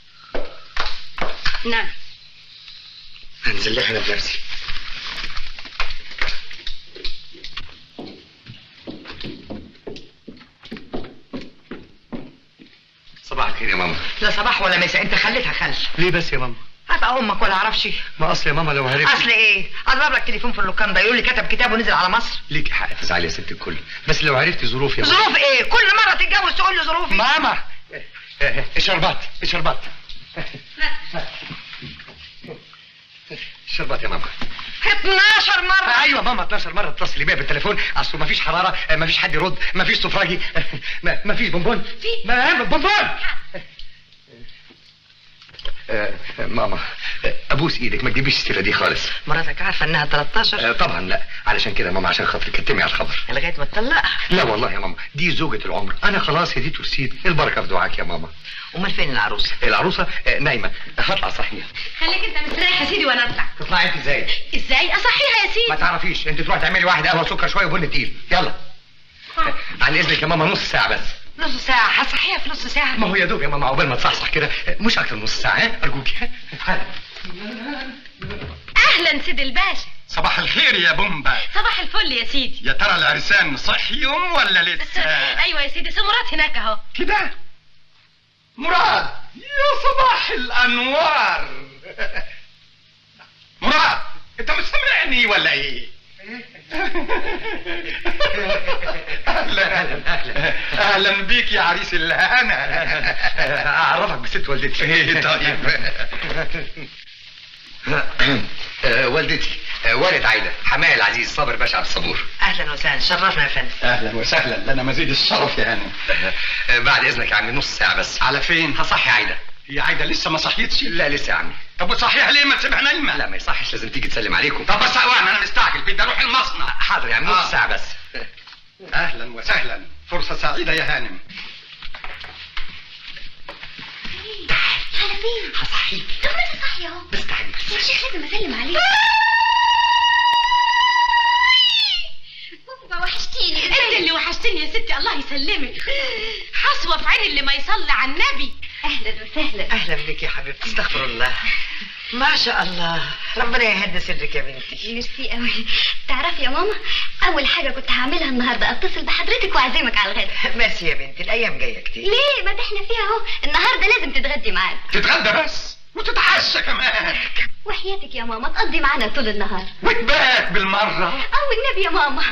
نعم. هنزل لها انا بنفسي. صباح الخير يا ماما. لا صباح ولا مساء، انت خليتها خل. ليه بس يا ماما؟ هبقى امك ولا اعرفش. ما اصل يا ماما لو عرفت. اصل ايه؟ اضرب لك تليفون في اللوكان ده يقول لي كتب كتاب ونزل على مصر. ليكي حق تزعلي يا ست الكل، بس لو عرفتي ظروف يا ماما. ظروف ايه؟ كل مره تتجوز تقول لي ظروفي. ماما الشربات الشربات يا ماما. 12 مره. ايوه ماما 12 مره اتصلي بيا بالتليفون، اصله مفيش حراره، مفيش حد يرد، مفيش سفراجي، مفيش بونبون. بونبون. ماما ابوس ايدك ما تجيبيش السيره دي خالص. مراتك عارفه انها 13؟ طبعا لا، علشان كده ماما عشان خاطرك كتمي على الخبر لغايه ما تطلقها. لا والله يا ماما دي زوجة العمر، انا خلاص هديت ورسيت، البركه في دعاك يا ماما. امال فين العروسه؟ العروسه نايمه، هطلع صحيح. خليك انت مستريح يا سيدي وانا اطلع. تطلعي انت ازاي؟ ازاي اصحيها يا سيدي؟ ما تعرفيش، انت تروحي تعملي واحد قهوه سكر شويه وبن تقيل. يلا. عن اذنك يا ماما نص ساعه بس. نص ساعه؟ هصحيها في نص ساعه؟ ما هو يا دوب يا ماما عقبال ما تصحصح كده، مش اكتر من نص ساعه. ارجوكي. اهلا سيدي الباشا. صباح الخير يا بومبا. صباح الفل يا سيدي. يا ترى العرسان صحيهم ولا لسه؟ ايوه يا سيدي، سمرات هناك اهو. كده مراد. يا صباح الانوار. مراد انت مش سامعني ولا ايه؟ اهلا بيك يا عريس الهنا. اعرفك بست والدتي. طيب. والدتي والد عايده، حماية العزيز صابر باشا عبد الصبور. اهلا وسهلا، شرفنا يا فندم. اهلا وسهلا، لنا مزيد الشرف يا هانم. بعد اذنك يا عمي نص ساعه بس. على فين؟ هصحي عايده. هي عايده لسه ما صحيتش؟ لا لسه يا عمي. طب وصحيها ليه؟ ما تسيبها نايمه. لا ما يصحش، لازم تيجي تسلم عليكم. طب بس اوان انا مستعجل، بدي اروح المصنع. حاضر يا عمي نص ساعه بس. اهلا وسهلا، فرصه سعيده يا هانم. على فين؟ هصحيك. طب ما انت صاحي اهو. بس تعالي بس. يا شيخ لازم اسلم عليك. بابا وحشتيني. انت اللي وحشتني يا ستي، الله يسلمك. حسوه في عين اللي ما يصلي على النبي. اهلا وسهلا. اهلا بك يا حبيبتي، استغفر الله. ما شاء الله، ربنا يهدي سرك يا بنتي. ميرسي قوي. تعرفي يا ماما، اول حاجه كنت هعملها النهارده اتصل بحضرتك واعزمك على الغدا. ماشي يا بنتي، الايام جايه كتير. ليه؟ ما احنا فيها اهو. النهارده لازم تتغدي معانا. تتغدى بس وتتعشى كمان. وحياتك يا ماما تقضي معانا طول النهار وتبات بالمره. او النبي يا ماما.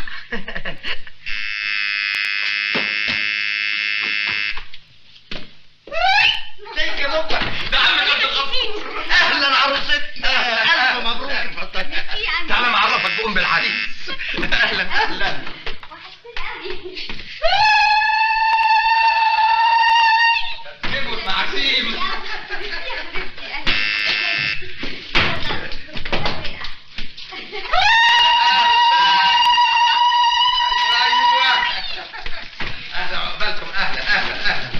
ليك يا بابا، ده عمك عبد الغفور. اهلا عروستنا، الف مبروك. اتفضل تعالى نعرفك بأم العريس. اهلا اهلا. تسلموا المعازيم. ايوه اهلا عقبالكم. اهلا اهلا اهلا.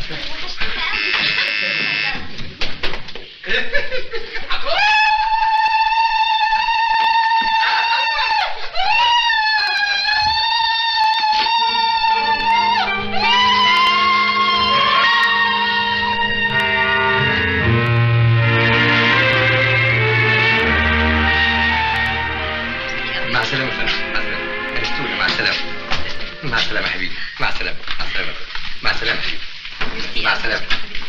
مع السلامة يا فندم، مع السلامة. مع السلامة. مع السلامة حبيبي. مع السلامة. مع السلامة. مع السلامة حبيبي. مع السلامة.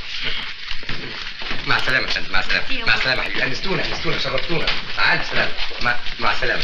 مع السلامة يا فندم. مع السلامة. مع السلامة حبيبي. أنستونا شرفتونا. مع ألف سلامة. مع السلامة.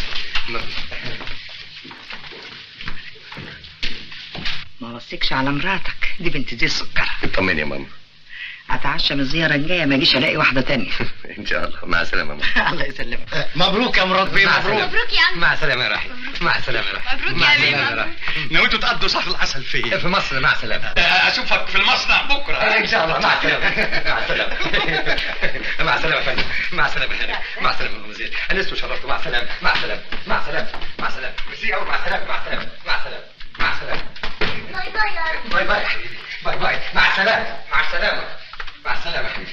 ما وصيكش على مراتك دي، بنت دي السكر. اطمني يا ماما. اتعشى من الزياره الجايه ما اجيش الاقي واحده تانية. ان شاء الله. مع السلامة يا ماما. الله يسلمك. مبروك يا مراد بيه. مبروك. مبروك يا عم. مع السلامة يا راحل. مع السلامة يا راحل. مبروك مع يا السلامة يا أمين. راحل. ناويتوا تقضوا شهر العسل فين؟ في مصر. مع السلامة. اشوفك في المصنع بكره. ان شاء الله. مع السلامة. مع السلامة. مع السلامة يا فندم. مع السلامة يا فندم. مع السلامة يا مزيد. أنست وشرفت. مع السلامة. مع السلامة. مع السلامة. مع السلامة. ميرسي أوي. مع السلامة. مع السلامة. مع السلامة. مع السلامة. باي باي يا باي باي يا حبيبي. باي باي. مع السلامة. مع السلامة. مع السلامة يا حبيبي.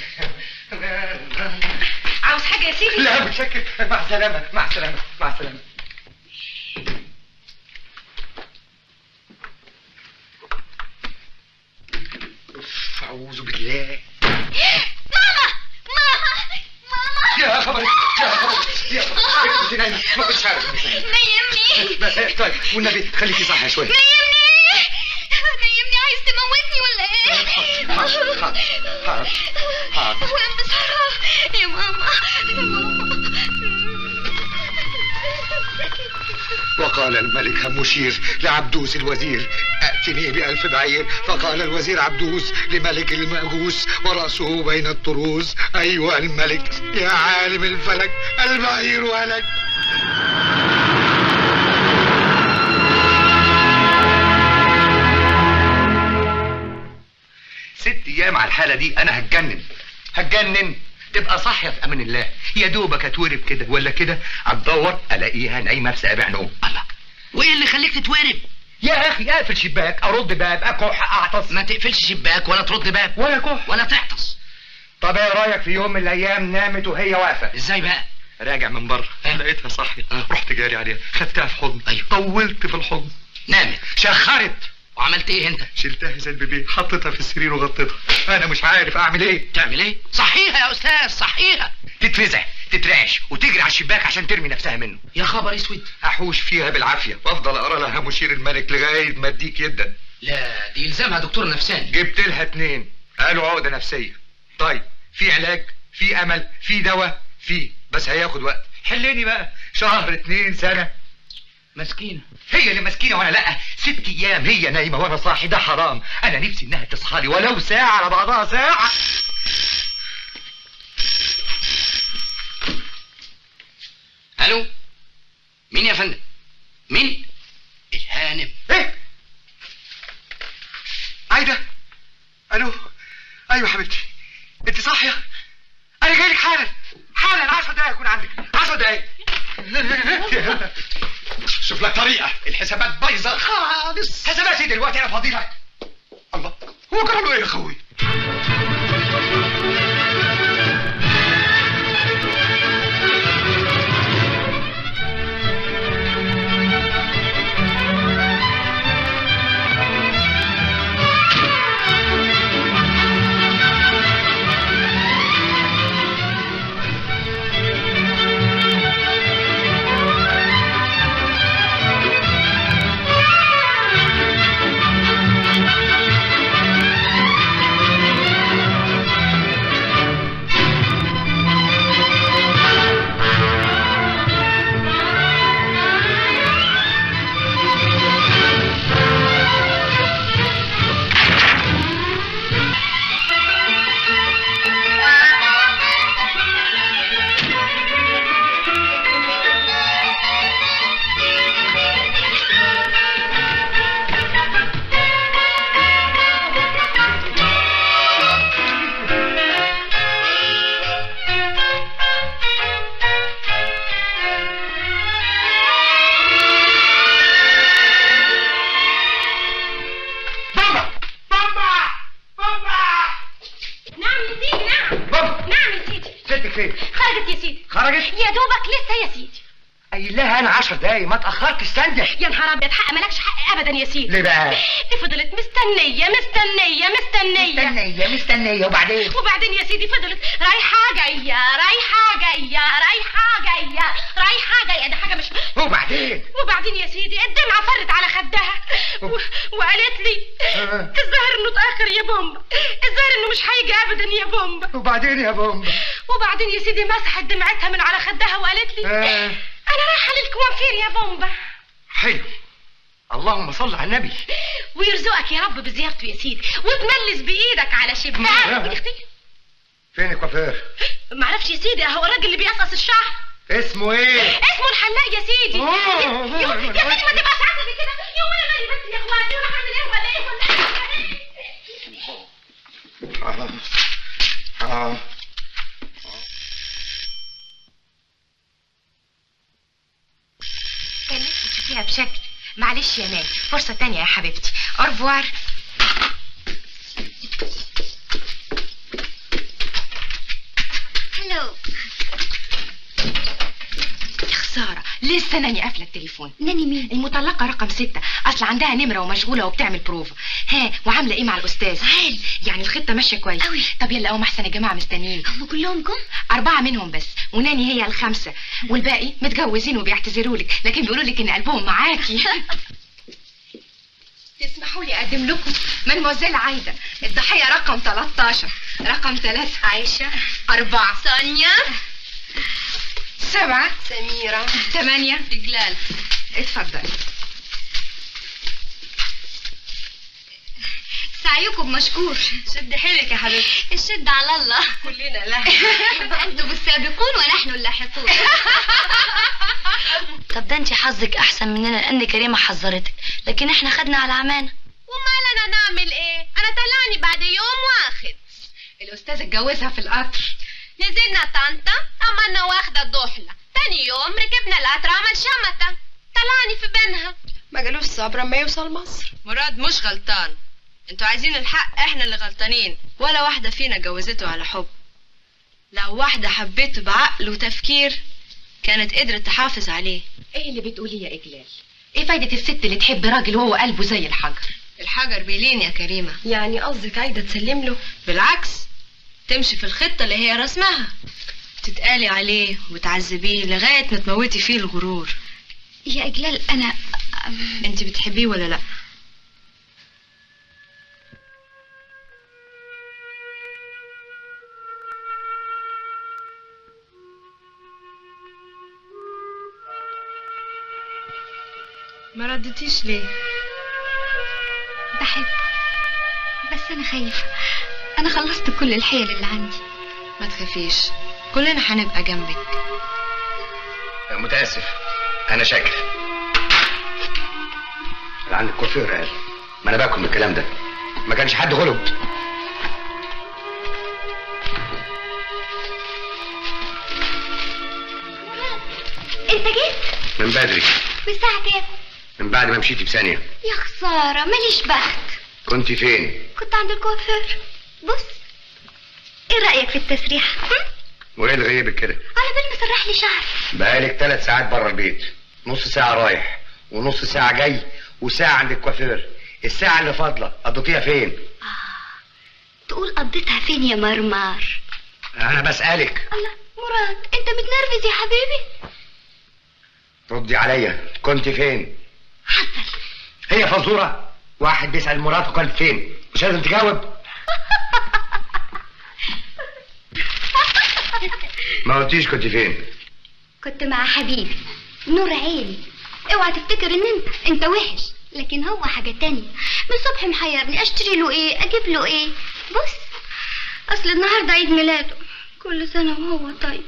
عاوز حاجه يا سيدي؟ لا متشكر. مع السلامة. مع السلامة. مع السلامة. أعوذ بالله. يا خبر يا خبر يا خبر. انت نايمة ما كنتش عارف. نيمني. طيب والنبي خليكي صاحية شوية. نيمني عايز تموتني ولا ايه؟ حاضر حاضر حاضر. وين بسرعة يا ماما يا ماما. وقال الملك مشير لعبدوس الوزير ائتني ب1000 بعير. فقال الوزير عبدوس لملك المأجوس ورأسه بين الطروس: أيها الملك يا عالم الفلك، البعير هلك. 6 أيام على الحالة دي أنا هتجنن. تبقى صاحية في أمان الله، يا دوبك هتورب كده ولا كده هتدور ألاقيها نايمة في سابع نوم. الله، وايه اللي خليك تتورب؟ يا أخي أقفل شباك، أرد باب، أكح، أعطس. ما تقفلش شباك ولا ترد باب ولا كح ولا تعطس. طب ايه رايك في يوم من الايام نامت وهي واقفه؟ ازاي بقى؟ راجع من بره لقيتها صاحيه، رحت جاري عليها، خدتها في حضن. أيوة. طولت في الحضن، نامت، شخرت. وعملت ايه انت؟ شلتها زي البيبي، حطيتها في السرير وغطيتها. انا مش عارف اعمل ايه. تعمل ايه؟ صحيها يا استاذ، صحيها. تتفزع، تترعش وتجري على الشباك عشان ترمي نفسها منه. يا خبر اسود. احوش فيها بالعافيه وافضل اقرا لها مشير الملك لغايه ما اديك يدا. لا دي يلزمها دكتور نفساني. جبت لها 2 قالوا عقده نفسيه. طيب في علاج، في امل، في دواء، في بس هياخد وقت. حليني بقى، شهر 2 سنه. مسكينه. هي اللي مسكينه وانا لا. 6 ايام هي نايمه وانا صاحي، ده حرام. انا نفسي انها تصحى لي ولو ساعه على بعضها ساعه. الو، مين يا فندم؟ مين؟ الهانم. ايه عايده؟ الو، ايوه حبيبتي، انت صاحيه؟ انا جاي لك حالا حالا. 10 دقايق اكون عندك، 10 دقايق. شوف لك طريقه، الحسابات بايظه خالص. حساباتي دلوقتي انا فاضي لك. الله، هو جرى له ايه يا اخوي؟ فين؟ خرجت يا سيدي. خرجت؟ يا دوبك لسه يا سيدي. قايل لها انا 10 دقايق، ما اتاخرتش ثانيه. يا نهار ابيض، حق مالكش حق ابدا يا سيدي. ليه بقى؟ دي فضلت مستنيه مستنيه مستنيه مستنيه مستنيه وبعدين يا سيدي فضلت رايحه جايه رايحه جايه رايحه جايه رايحه جايه، ده حاجه مش. وبعدين يا سيدي الدمعه فرت على خدها وقالت لي الظاهر انه اتاخر يا بومبا، الظاهر انه مش هيجي ابدا يا بومبا. وبعدين يا بومبا؟ وبعدين يا سيدي مسحت دمعتها من على خدها وقالت لي انا رايحه للكوافير يا بومبا. حلو، اللهم صل على النبي. ويرزقك يا رب بزيارته يا سيدي، وتملس بايدك على شباك. فين الكوافير؟ معرفش يا سيدي، اهو الراجل اللي بيقصقص الشعر. اسمه ايه؟ اسمه الحلاق يا سيدي. يا سيدي ما تبقاش عندي كده. يا وانا مالي بس يا اخواتي، وانا هعمل ايه ولا ايه ولا ايه؟ كان نفسي تشوفيها بشكل. معلش يا نال، فرصة تانية يا حبيبتي. أورفوار. هلو. يا خسارة، لسه ناني قافلة التليفون. ناني مين؟ المطلقة رقم 6، أصل عندها نمرة ومشغولة وبتعمل بروفا. ها، وعاملة إيه مع الأستاذ؟ عال. يعني الخطة ماشية كويس أوي. طب يلا قوم أحسن، يا جماعة مستنيين. هم كلهم جم؟ 4 منهم بس، وناني هي ال5، والباقي متجوزين وبيعتذروا لك، لكن بيقولوا لك إن قلبهم معاكي. تسمحوا لي أقدم لكم مدموزيل عايدة، الضحية رقم 13، رقم 3 عايشة، 4 سونيا، 7 سميرة، 8 إجلال. اتفضلي. سعيكم مشكور. شد حيلك يا حبيبتي. الشد على الله. كلنا لا. أنتم السابقون ونحن اللاحقون. طب ده انت حظك احسن مننا، لان كريمه حذرتك، لكن احنا خدنا على عمانه. ومالنا نعمل ايه؟ انا طلعني بعد يوم واخد. الأستاذ اتجوزها في القطر. نزلنا طنطا، عملنا واخدة الضحلة، تاني يوم ركبنا القطر عمل شمتة، طلعني في بينها. ما جالوش صبر اما يوصل مصر. مراد مش غلطان، انتوا عايزين الحق، احنا اللي غلطانين. ولا واحدة فينا جوزته على حب. لو واحدة حبيته بعقل وتفكير كانت قدرت تحافظ عليه. ايه اللي بتقوليه يا إجلال؟ ايه فايدة الست اللي تحب راجل وهو قلبه زي الحجر؟ الحجر بيلين يا كريمة. يعني قصدك عايدة تسلم له؟ بالعكس، تمشي في الخطة اللي هي رسمها، تتقالي عليه وتعذبيه لغاية ما تموتي فيه الغرور. يا إجلال أنا انت بتحبيه ولا لا؟ ما ردتيش ليه؟ بحبه، بس أنا خايفة. أنا خلصت كل الحيل اللي عندي. ما تخافيش، كلنا هنبقى جنبك. متأسف، أنا شاكر. اللي عند الكوافير قال، ما أنا باكل من الكلام ده، ما كانش حد غلب. أنت جيت؟ من بدري. بالساعة كام؟ من بعد ما مشيتي بثانية. يا خسارة، ماليش بخت. كنت فين؟ كنت عند الكوافير. بص، ايه رأيك في التسريح؟ وايه اللي غيبك كده؟ على بال ما سرح لي شعري. بقالك 3 ساعات بره البيت، نص ساعة رايح ونص ساعة جاي وساعة عند الكوافير. الساعة اللي فاضلة قضيتيها فين؟ تقول قضيتها فين يا مرمار؟ أنا بسألك. الله، مراد أنت متنرفز يا حبيبي؟ ردي عليا، كنت فين؟ حصل. هي فزورة؟ واحد بيسأل مراته كانت فين، مش لازم تجاوب؟ ما قلتيش كنت فين؟ كنت مع حبيبي نور عيني. اوعى تفتكر ان انت وحش، لكن هو حاجة تانية. من الصبح محيرني اشتري له ايه، اجيب له ايه. بص، اصل النهارده عيد ميلاده، كل سنة وهو طيب.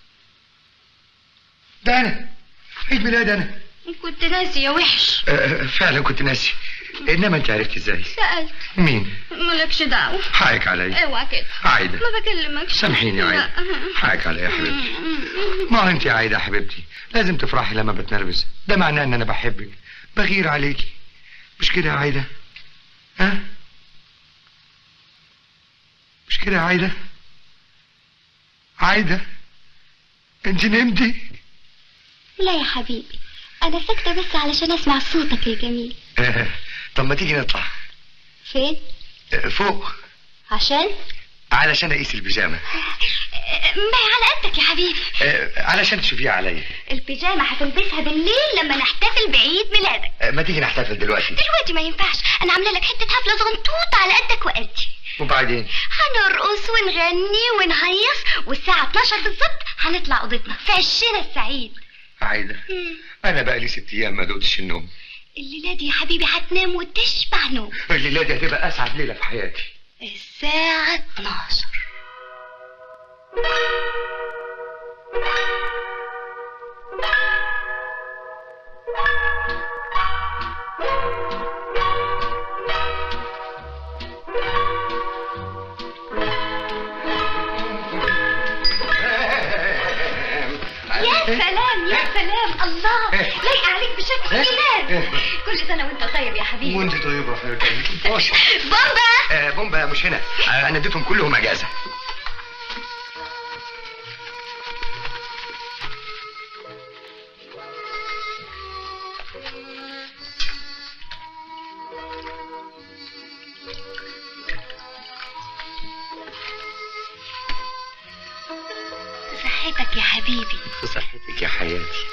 ده انا عيد ميلاد انا. كنت ناسي يا وحش. فعلا كنت ناسي، انما انت عرفتي ازاي؟ سألت. مين؟ مالكش دعوة. حقك عليا. اوعى كده. عايدة، ما بكلمكش. سامحيني يا عايدة، حقك عليا يا حبيبتي. ما انت يا عايدة يا حبيبتي لازم تفرحي لما بتنرفز، ده معناه ان انا بحبك، بغير عليكي، مش كده يا عايدة؟ ها؟ مش كده يا عايدة؟ عايدة انت نمتي؟ لا يا حبيبي، انا ساكته بس علشان اسمع صوتك الجميل. طب ما تيجي نطلع فين؟ فوق علشان اقيس البيجامه. ما هي على قدك يا حبيبي. علشان تشوفيها عليا. البيجامه هتلبسها بالليل لما نحتفل بعيد ميلادك. ما تيجي نحتفل دلوقتي ما ينفعش، انا عامله لك حته حفله صغنطوطه على قدك وقدي. وبعدين هنرقص ونغني ونهيص، والساعه 12 بالظبط هنطلع اوضتنا في عشنا السعيد. عايده، انا بقى لي 6 ايام ما دوتش النوم. الليله دي يا حبيبي هتنام وتشبع نوم. الليله دي هتبقى اسعد ليله في حياتي. الساعه 12. يا سلام يا سلام، الله لايق عليك بشكل جميل. كل سنه وانت طيب يا حبيبي. وانت طيبه يا حبيبتي. بومبا بومبا مش هنا، انا اديتهم كلهم اجازه. صحتك يا حبيبي. في صحتك يا حياتي.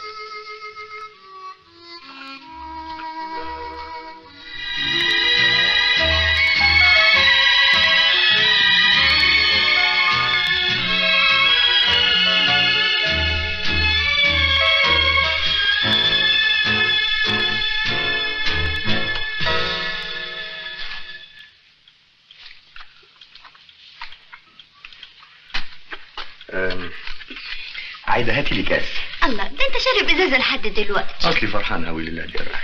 عايده هاتي لي كاس. الله، ده انت شارب ازازه لحد دلوقتي. اصلي فرحان قوي لله الجراح.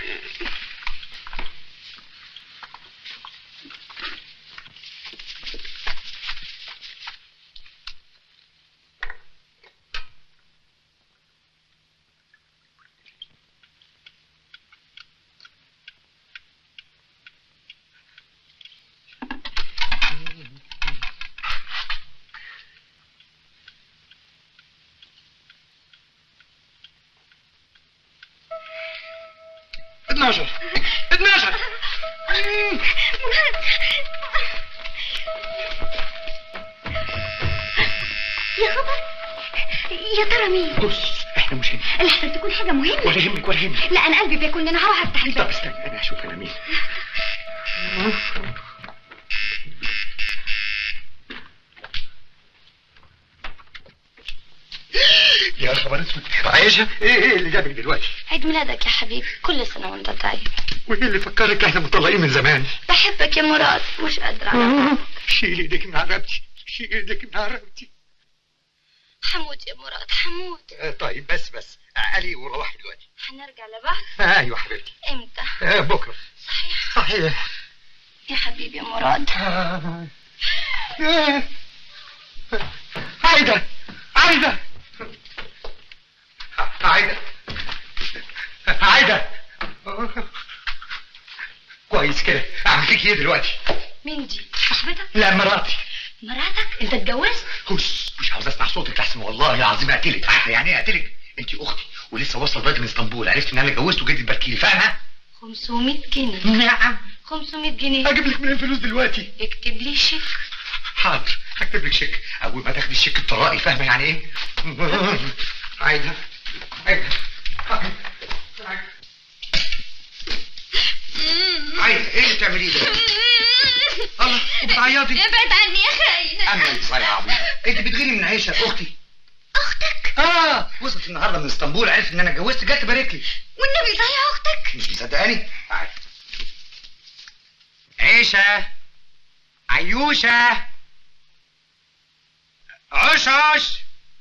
يا خبر، يا ترى مين؟ بص، احنا مش هنا. لحسن تكون حاجه مهمه. ولا يهمك ولا يهمك. لا، انا قلبي بياكلني، انا هروح افتح الباب. طب استنى انا اشوف انا مين. يا خبر اسود. عايشه، ايه اللي جابك دلوقتي؟ عيد ميلادك يا حبيبي، كل سنة وانت طيب. وايه اللي فكرك احنا مطلقين من زمان؟ بحبك يا مراد، مش قادرة على شيل ايدك من رقبتي، شيل ايدك من رقبتي. حمود يا مراد، حمود. طيب بس علي وروحي دلوقتي. هنرجع لبعض؟ ايوه حبيبتي. امتى؟ بكره. صحيح يا حبيبي يا مراد. عايده كويس كده. اعمل فيك ايه دلوقتي؟ مين دي؟ صاحبتك؟ لا، مراتي. مراتك؟ انت اتجوزت؟ مش عاوز اسمع صوتك لحسن والله العظيم اقتلك. عارفه يعني ايه اقتلك؟ انت اختي ولسه واصله دلوقتي من اسطنبول، عرفت ان انا اتجوزت وجيت تباركي لي، فاهمه؟ 500 جنيه. نعم. 500 جنيه. اجيب لك منين الفلوس دلوقتي؟ اكتب لي شيك. حاضر، هكتب لك شيك. اول ما تاخدي الشيك الطرائي، فاهمه يعني ايه؟ عايده ايه اللي بتعمليه ده؟ الله، بتعيطي؟ ابعد عني يا خاينه. انا صايع عبيط. انت بتغيري من عيشه اختي. اختك؟ وصلت النهارده من اسطنبول، عرفت ان انا اتجوزت، جت تبارك لي. والنبي صحيح اختك؟ مش مصدقاني؟ تعالي. عيشه، عيوشه، عشعش،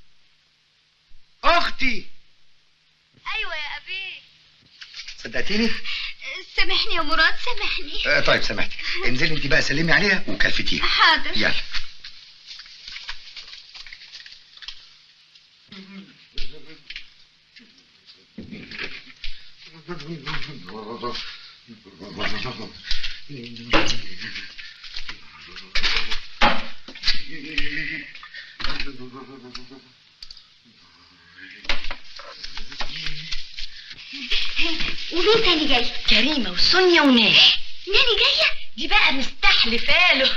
اختي. ايوه يا ابي. صدقتيني؟ سامحني يا مراد، سامحني. طيب سامحتك. انزلي انت بقى سلمي عليها وكلفتيها. حاضر. يلا. ومين تاني جاي؟ كريمة وسونيا وناني. ناني جاية؟ دي بقى مستحلفة له.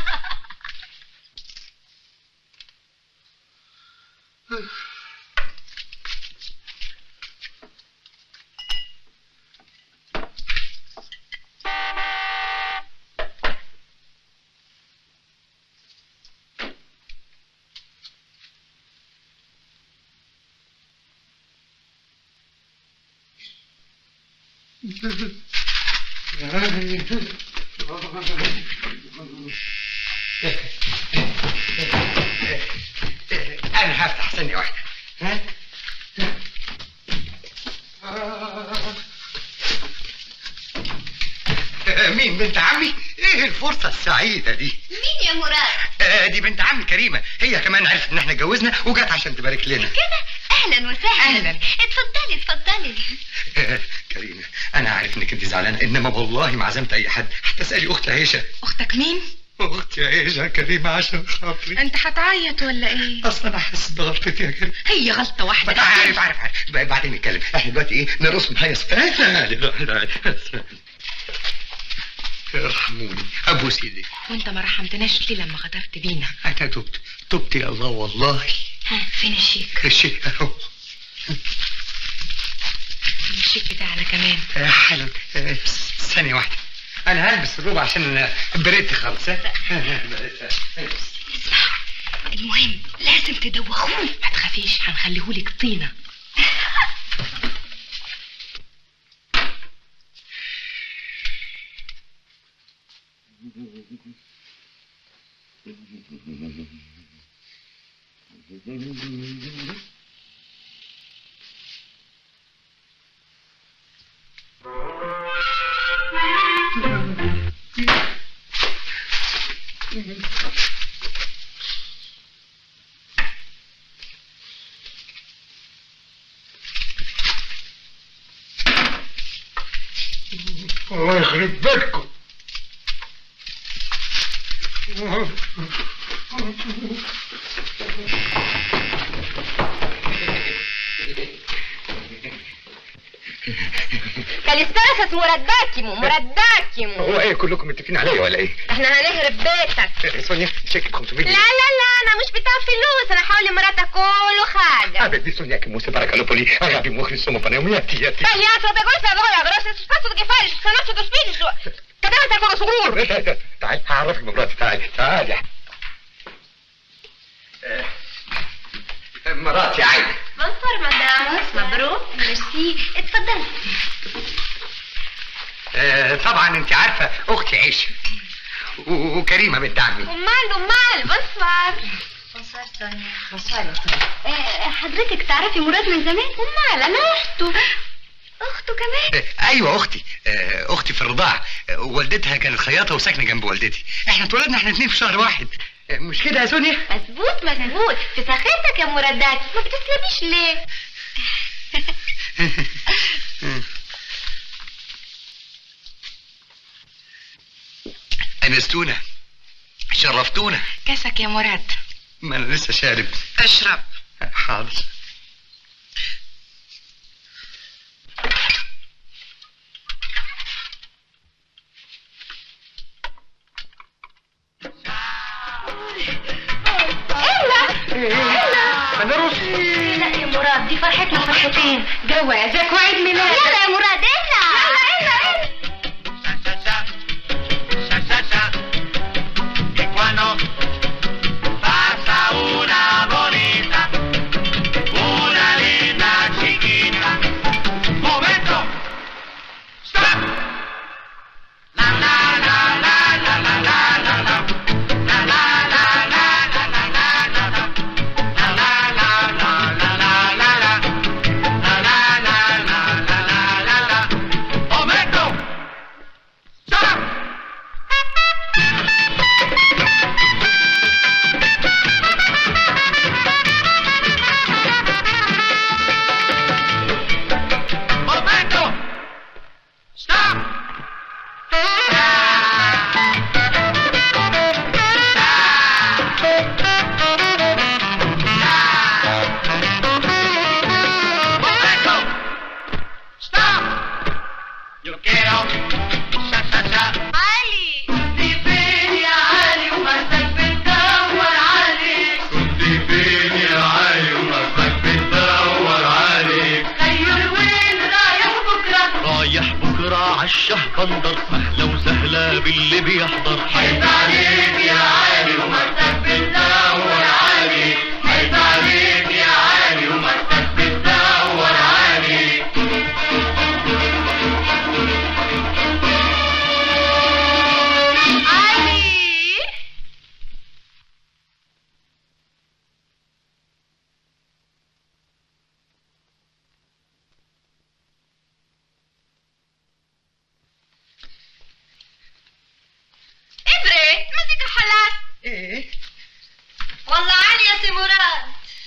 انا هفتح ثانية واحدة. مين بنت عمي؟ ايه الفرصة السعيدة دي؟ مين يا مراد؟ دي بنت عمي كريمة، هي كمان عرفت ان احنا اتجوزنا وجات عشان تبارك لنا. كده؟ اهلا وسهلا. أهلاً. اتفضلي اتفضلي. كريمة انا عارف انك انت زعلانة، انما والله ما عزمت اي حد، حتى اسألي اختي عيشة. اختك مين؟ اختي عيشة كريمة عشان خاطري. انت هتعيط ولا ايه؟ اصلا انا حاسس بغلطتي يا كريمة. هي غلطة واحدة. عارف بعدين نتكلم، احنا دلوقتي ايه نرقص ونهيص. ارحموني ابوس ايديك. وانت ما رحمتناش ليه لما غدرت بينا؟ انا تبت يا الله والله. ها فين الشيك؟ الشيك اهو. الشيك بتاعنا كمان. حلو. ثانية واحدة، انا هلبس الروب عشان بريت خالص. المهم لازم تدوخوه. ما تخافيش هنخليهولك طينة. الله يخرب بيتكم. كاليستاسس مراداكيمو. هو ايه كلكم متفقين عليا ولا ايه؟ احنا هنهرب بيتك. سونيا شيك ب 500 لا جنيه. انا مش بتاع فلوس، انا حولي مراتك كل حاجه. Vabbè, bisogna che Mose Paracalopoli abbiamo insomma paneumiati. Tagliato da questa voia, grosso spazio che fai, stanazzo da spirito. Cadeva te con sicuro. تعال هعرفك بمراتي. تعال مراتي عايدة. بونسوار مدام. مبروك. ميرسي. اتفضلي. طبعا انت عارفة اختي عيشة وكريمة بنت عمي. امال بونسوار. بونسوار سونيا. بونسوار يا سونيا. حضرتك تعرفي مراد من زمان؟ امال انا اخته كمان. ايوه اختي في الرضاعة، والدتها كانت خياطة وساكنة جنب والدتي. احنا اتولدنا احنا الاثنين في شهر واحد، مش كده يا سونيا؟ مظبوط في سخيتك يا مرادات. ما بتسلميش ليه؟ انستونا، شرفتونا. كاسك يا مراد. ما انا لسه شارب. اشرب. حاضر. هنرقص. لا يا مراد، دي فرحتنا فرحتين، جوازك وعيد ميلادك. يلا يا مراد يلا. Momento! الشهبندر، اهلا وسهلا باللي بيحضر. حيد عليك يا علي ومرتك بتدور علي، حيد عليك يا علي ومرتك بتدور علي. ايه والله علي يا سي مراد.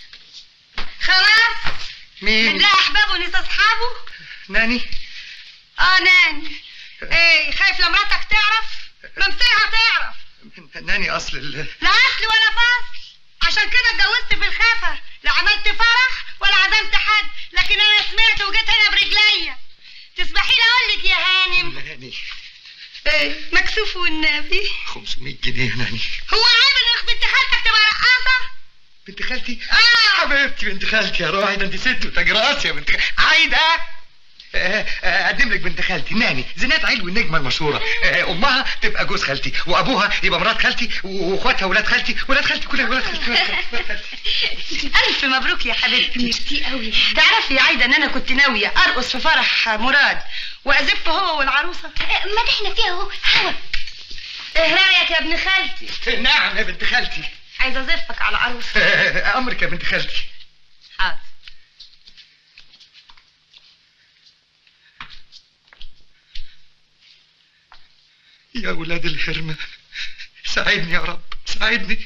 خلاص مين؟ لا احبابه ناس اصحابه. ناني؟ ناني. ايه خايف لمراتك تعرف؟ ممسيها تعرف. ناني اصل لا اصل ولا فصل، عشان كده اتجوزت في الخفا، لا عملت فرح ولا عزمت حد، لكن انا سمعت وجيت هنا برجليا. تسمحي لي اقول لك يا هانم؟ ناني ايه مكسوف والنبي. 500 جنيه يا ناني. هو عيب ان بنت خالتك تبقى رقاصه؟ بنت خالتي؟ حبيبتي بنت خالتي يا روحي، ده انت ست وتاج راسي يا بنت عايده. اقدم لك بنت خالتي ناني زينات علوي النجمه المشهوره. امها تبقى جوز خالتي، وابوها يبقى مرات خالتي، واخواتها ولاد خالتي، ولاد خالتي كلها ولاد خالتي. الف مبروك يا حبيبتي. ميرسي قوي. تعرفي يا عايده ان انا كنت ناويه ارقص في فرح مراد وازف هو والعروسه. ما احنا فيها اهو هوا. ايه رايك يا ابن خالتي؟ نعم يا بنت خالتي. عايزه ازفك على عروسه. امرك يا بنت خالتي. حاضر. يا ولاد الهرمة ساعدني يا رب ساعدني.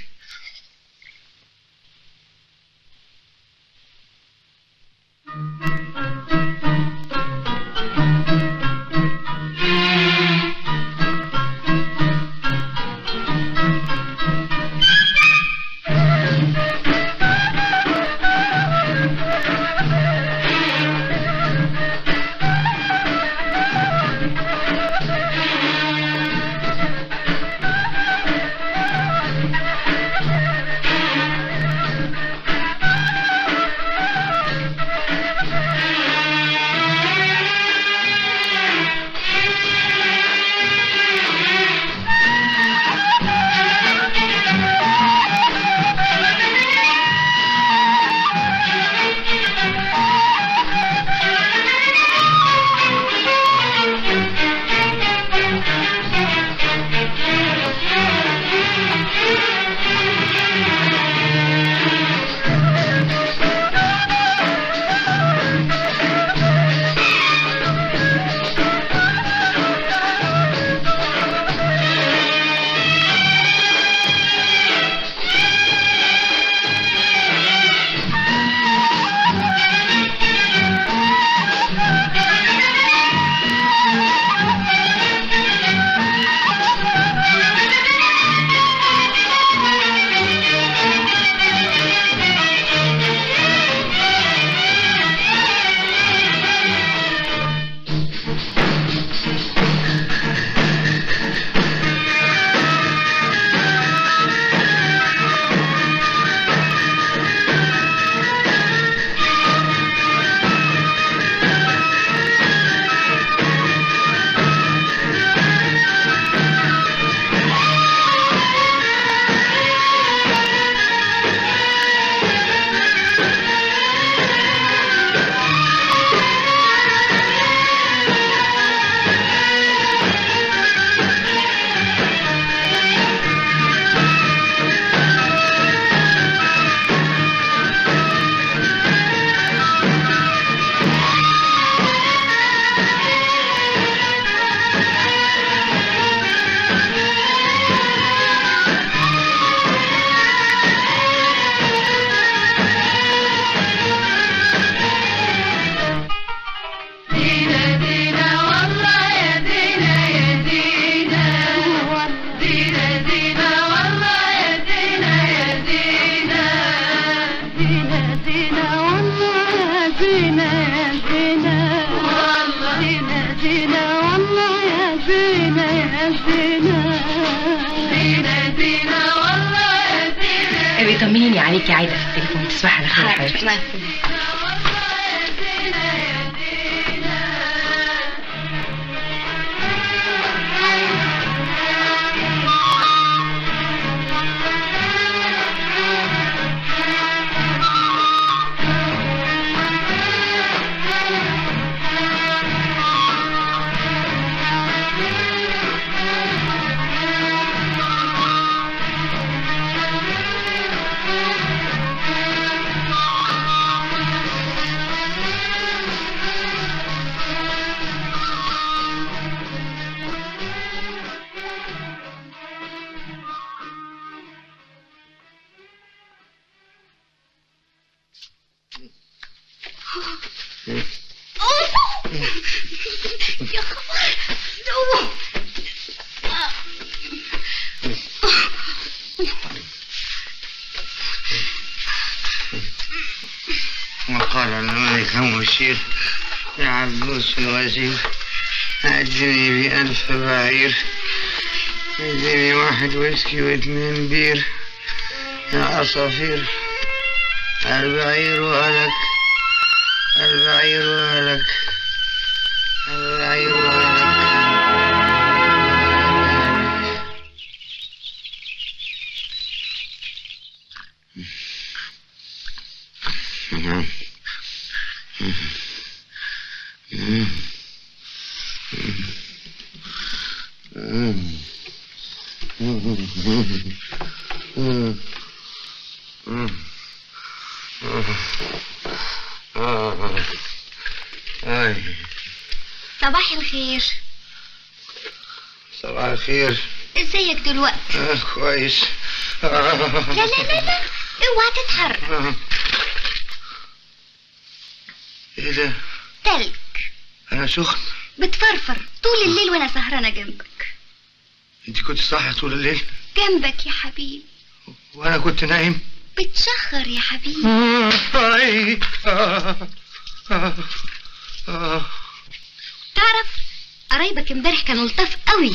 طمنيني عليك يا عايده في التليفون. تصبحي على خير يا حبيبتي. يا خبر دوه. وقال الملك مشير لعبدوس الوزير أعدني ب1000 بعير، اديني 1 ويسكي و2 بير يا عصافير. البعير ولك، البعير ولك، البعير ولك. صباح الخير. صباح الخير. ازيك دلوقتي؟ كويس. لا لا لا لا، اوعى تتحرك. ايه ده؟ تلج. انا سخن. بتفرفر طول الليل وانا سهرانه جنبك. انت كنت صاحيه طول الليل؟ جنبك يا حبيبي. وانا كنت نايم؟ بتشخر يا حبيبي. تعرف قرايبك امبارح كانوا لطاف قوي.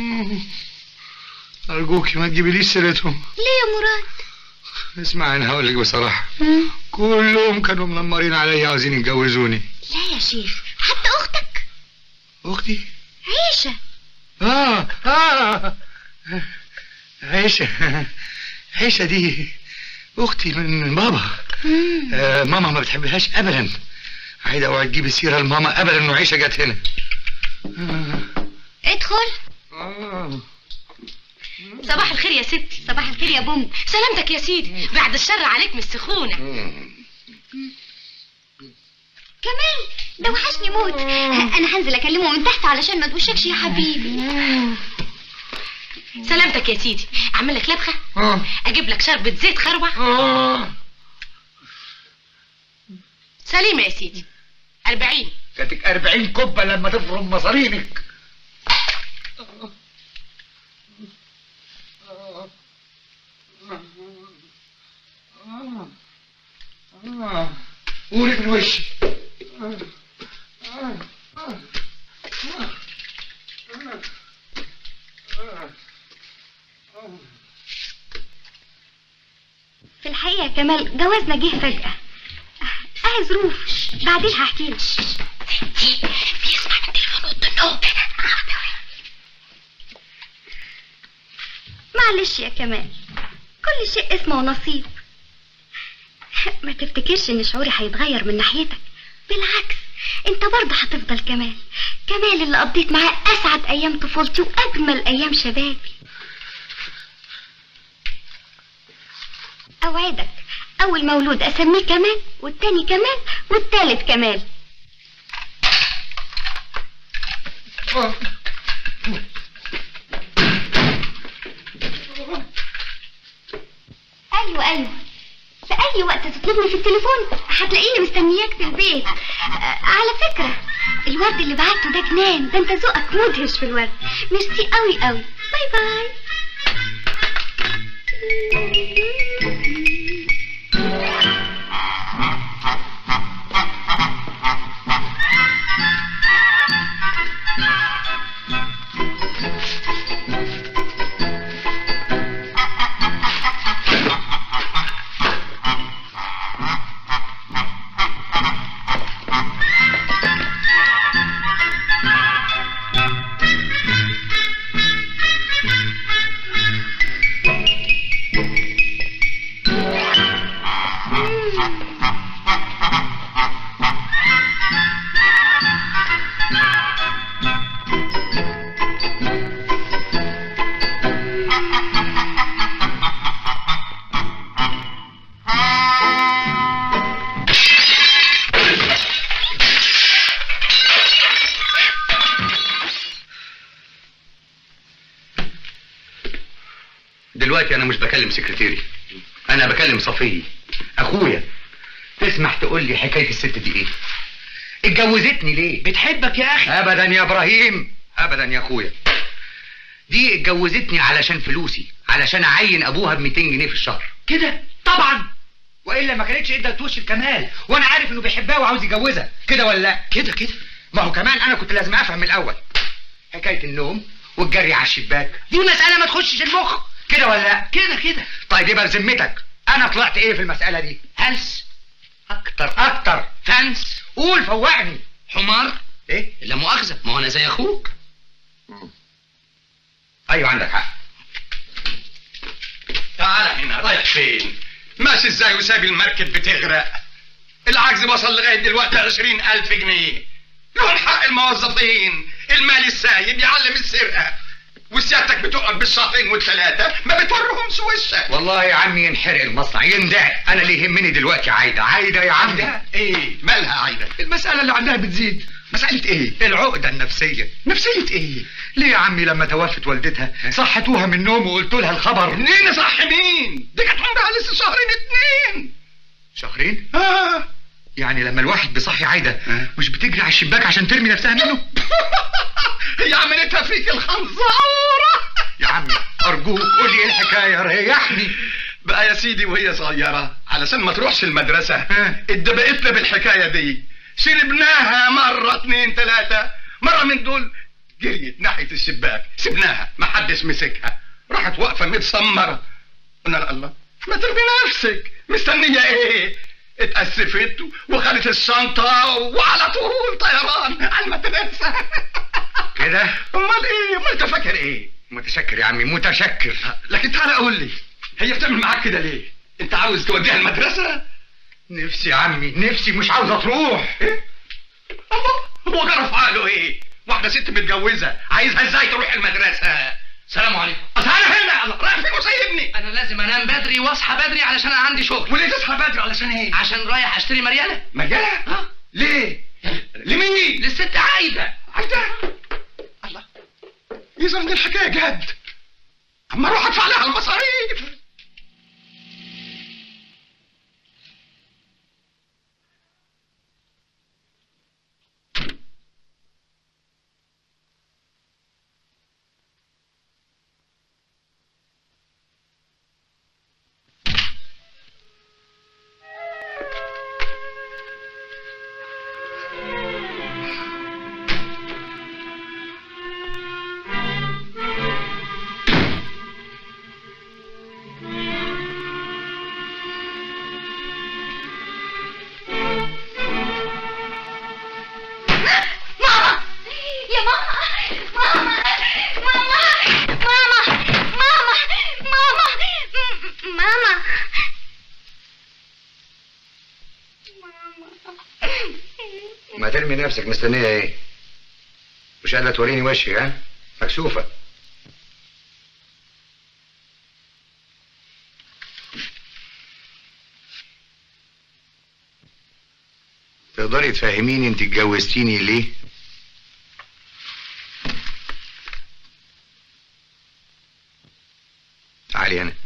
ارجوكي ما تجيبيليش سيرتهم. ليه يا مراد؟ اسمعي انا هقول لك بصراحه، كلهم كانوا منمرين عليا عاوزين يتجوزوني. لا يا شيخ، حتى اختك. اختي؟ عيشه. عيشه دي اختي من بابا. ماما ما بتحبهاش ابدا. عايزه اوعي تجيبي سيره لماما ابدا انه عيشه جت هنا. ادخل. صباح الخير يا ستي. صباح الخير يا بوم. سلامتك يا سيدي، بعد الشر عليك من السخونه. كمال ده وحشني موت. انا هنزل اكلمه من تحت علشان ما توشكش يا حبيبي. سلامتك يا سيدي. اعمل لك لبخه؟ اجيب لك شربة زيت خروع؟ سليمه يا سيدي. 40. كاتك 40 كبه لما تفرم مصارينك. قولي من وشي. في الحقيقة يا كمال جوازنا جه فجأة. ظروف بعدين هحكي لك. بيسمع من تليفون اوضه النوم. معلش يا كمال، كل شيء اسمه ونصيب. ما تفتكرش ان شعوري هيتغير من ناحيتك، بالعكس انت برضه هتفضل كمال اللي قضيت معاه اسعد ايام طفولتي واجمل ايام شبابي. اوعدك اول مولود اسميه كمال، والتاني كمال، والتالت كمال. ايوه في اي وقت تطلبني في التليفون هتلاقيني مستنياك في البيت. على فكرة الورد اللي بعته ده جنان، ده انت ذوقك مدهش في الورد. ميرسي قوي قوي. باي باي. دلوقتي انا مش بكلم سكرتيري، انا بكلم صفية اخويا. تسمح تقول لي حكاية الست دي ايه؟ اتجوزتني ليه؟ بتحبك يا اخي. ابدا يا ابراهيم، ابدا يا اخويا. دي اتجوزتني علشان فلوسي، علشان اعين ابوها ب 200 جنيه في الشهر. كده طبعا، والا ما كانتش ادت وش الكمال، وانا عارف انه بيحبها وعاوز يتجوزها. كده ولا لا؟ كده. ما هو كمان انا كنت لازم افهم من الاول. حكايه النوم والجري على الشباك دي مساله ما تخشش المخ. كده ولا لا؟ كده. طيب يبقى بذمتك انا طلعت ايه في المساله دي؟ هلس. اكتر. فانس. قول فوقني. حمار. ايه؟ لا مؤاخذه، ما هو انا زي اخوك. ايوه عندك حق. تعال هنا، رايح فين؟ ماشي ازاي وساب المركب بتغرق؟ العجز وصل لغايه دلوقتي 20,000 جنيه. لهم حق الموظفين، المال السايب يعلم السرقه، وسيادتك بتقعد بالشهرين والثلاثه ما بتورهمش وشك. والله يا عمي ينحرق المصنع يندع. انا اللي يهمني دلوقتي عايده يا عمي. ايه مالها عايده؟ المساله اللي عندها بتزيد. مساله ايه؟ العقده النفسيه. نفسيه ايه؟ ليه يا عمي لما توفت والدتها صحتوها من النوم وقلت لها الخبر؟ منين صح مين؟ دي كانت عندها لسه 2 شهرين. يعني لما الواحد بيصحي عايده مش بتجري على الشباك عشان ترمي نفسها منه؟ هي عملتها فيك الخنزوره. يا عمي ارجوك قول لي ايه الحكايه، ريحني بقى يا سيدي. وهي صغيره علشان ما تروحش المدرسه اتدبقتنا بالحكايه دي، شربناها مره 2 3. مره من دول جريت ناحيه الشباك، سبناها ما حدش مسكها، راحت واقفه متسمره. قلنا لها الله ما ترمي نفسك، مستنيه ايه؟ اتأسفت وخدت الشنطه وعلى طول طيران على المدرسه. كده؟ امال ايه؟ امال انت فاكر ايه؟ متشكر يا عمي متشكر. لكن تعالى قول لي، هي بتعمل معاك كده ليه؟ انت عاوز توديها المدرسه؟ نفسي يا عمي نفسي، مش عاوزه تروح. ايه؟ الله، هو جرى في عقله ايه؟ واحده ست متجوزه عايزها ازاي تروح المدرسه؟ سلام عليكم. تعالى هنا. الله رايح فين وسايبني؟ انا لازم انام بدري واصحى بدري علشان انا عندي شغل. وليه تصحى بدري علشان ايه؟ عشان رايح اشتري مريالة. مريالة؟ ليه؟ لمين؟ للست عايده. عايده؟ الله، يظهر ان الحكايه جد. اما اروح ادفع لها المصاريف. ما ترمي نفسك، مستنيه ايه؟ مش قادره توريني وشك؟ ها مكسوفه. تقدري تفهميني انت اتجوزتيني ليه؟ تعالي هنا.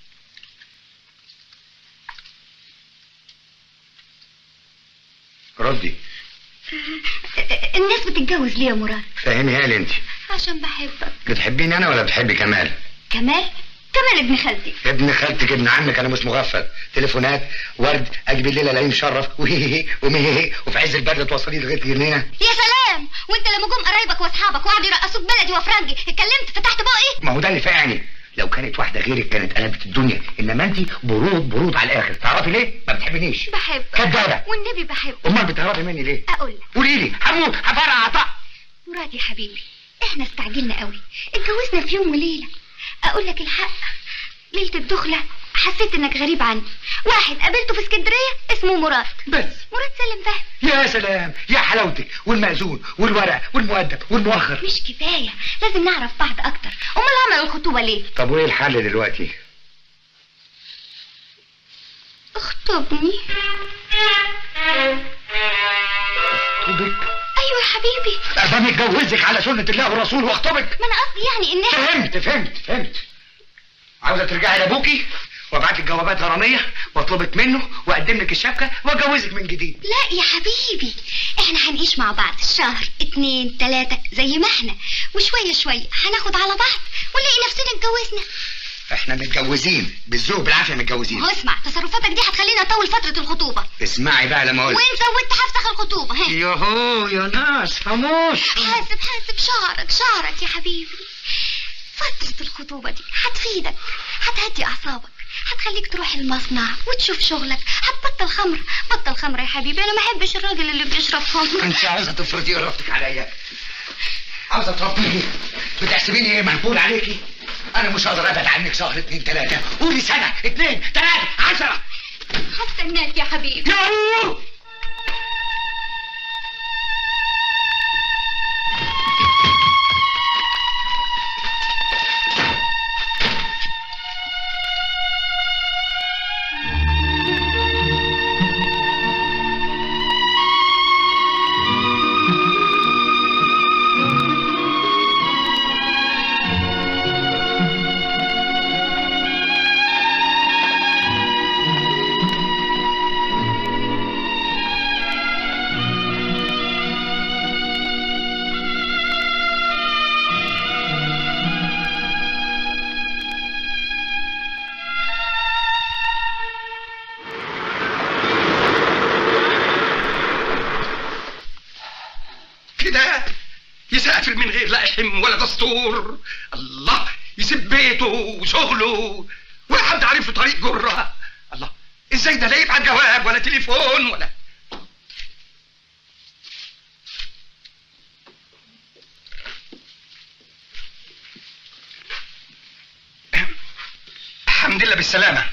ردي. الناس بتتجوز ليه يا مراد؟ فهميها لي انت. عشان بحبك. بتحبيني انا ولا بتحبي كمال؟ كمال ابن خالتي. ابن خالتك ابن عمك، انا مش مغفل. تليفونات ورد اجي بالليل الاقيه مشرف وهي وفي عز البرد توصلي لغايه جنينه. يا سلام، وانت لما جم قرايبك واصحابك وقعدوا يرقصوك بلدي وفرنجي اتكلمت فتحت بقى ايه؟ ما هو ده اللي فاعني. لو كانت واحده غيرك كانت قلبت الدنيا، انما انت برود على الاخر. تعرفي ليه؟ ما بتحبنيش. بحبك كدابه. والنبي بحبك. امال بتهربي مني ليه؟ اقول لك. قولي لي. هموت هفرقع عطاء. مراد يا حبيبي، احنا استعجلنا قوي، اتجوزنا في يوم وليله. اقول لك الحق، ليله الدخله حسيت انك غريب عني. واحد قابلته في اسكندريه اسمه مراد. بس مراد سالم فهمي. يا سلام يا حلاوتك، والمأذون والورق والمؤدب والمؤخر. مش كفايه، لازم نعرف بعض اكتر. امال عمل الخطوبه ليه؟ طب وايه الحل دلوقتي؟ اخطبني. اخطبك؟ ايوه يا حبيبي. أباني اتجوزك على سنة الله ورسوله واخطبك. ما انا قصدي يعني ان فهمت. عاوزة ترجعي لابوكي وابعت لك جوابات غراميه واطلبك منه واقدم لك الشبكه واتجوزك من جديد. لا يا حبيبي، احنا هنعيش مع بعض شهر 2 3 زي ما احنا، وشويه شويه هناخد على بعض ونلاقي نفسنا اتجوزنا. احنا متجوزين بالذوق بالعافيه متجوزين. هو اسمع، تصرفاتك دي هتخلينا نطول فتره الخطوبه. اسمعي بقى لما اقول وين زودت هفسخ الخطوبه. ها يوهو يا ناس فموس. حاسب شعرك يا حبيبي. فتره الخطوبه دي هتفيدك، هتهدي اعصابك، هتخليك تروح المصنع وتشوف شغلك، هتبطل خمر. بطل خمر يا حبيبي، انا ما احبش الراجل اللي بيشرب خمر. انت عاوزه تفرضي ارادتك عليا، عاوزه تربيني، بتحسبيني ايه مهبول عليكي؟ انا مش هقدر ابعد عنك شهر 2 3، قولي سنه 2 3 10. هستناك يا حبيبي. يوهو. كده يسافر من غير لا يحم ولا دستور. الله، يسيب بيته وشغله ولا حد عارف له طريق جره. الله، ازاي ده لا يبعت جواب ولا تليفون ولا. الحمد لله بالسلامة.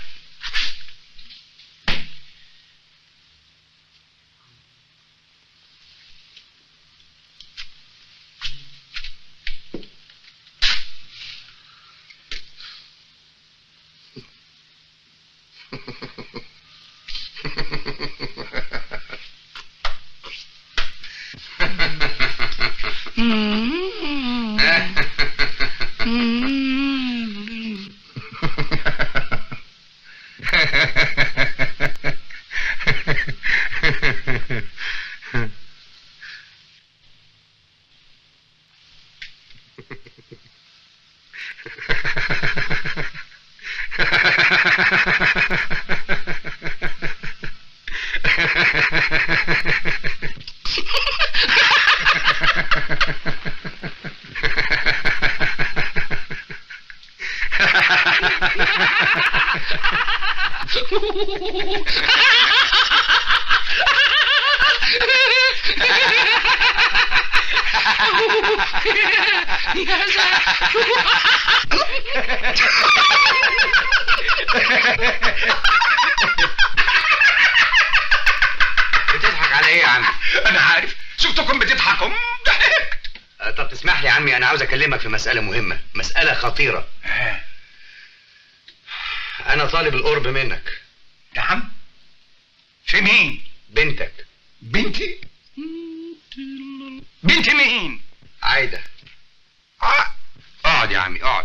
بتضحك على ايه يا عم؟ انا عارف، شفتكم بتضحكوا ضحكت. طب تسمح لي يا عمي، انا عاوز اكلمك في مسألة مهمة، مسألة خطيرة. انا طالب القرب منك. نعم؟ في مين؟ بنتك. بنتي؟ بنت مين؟ عايدة. اقعد يا عمي اقعد.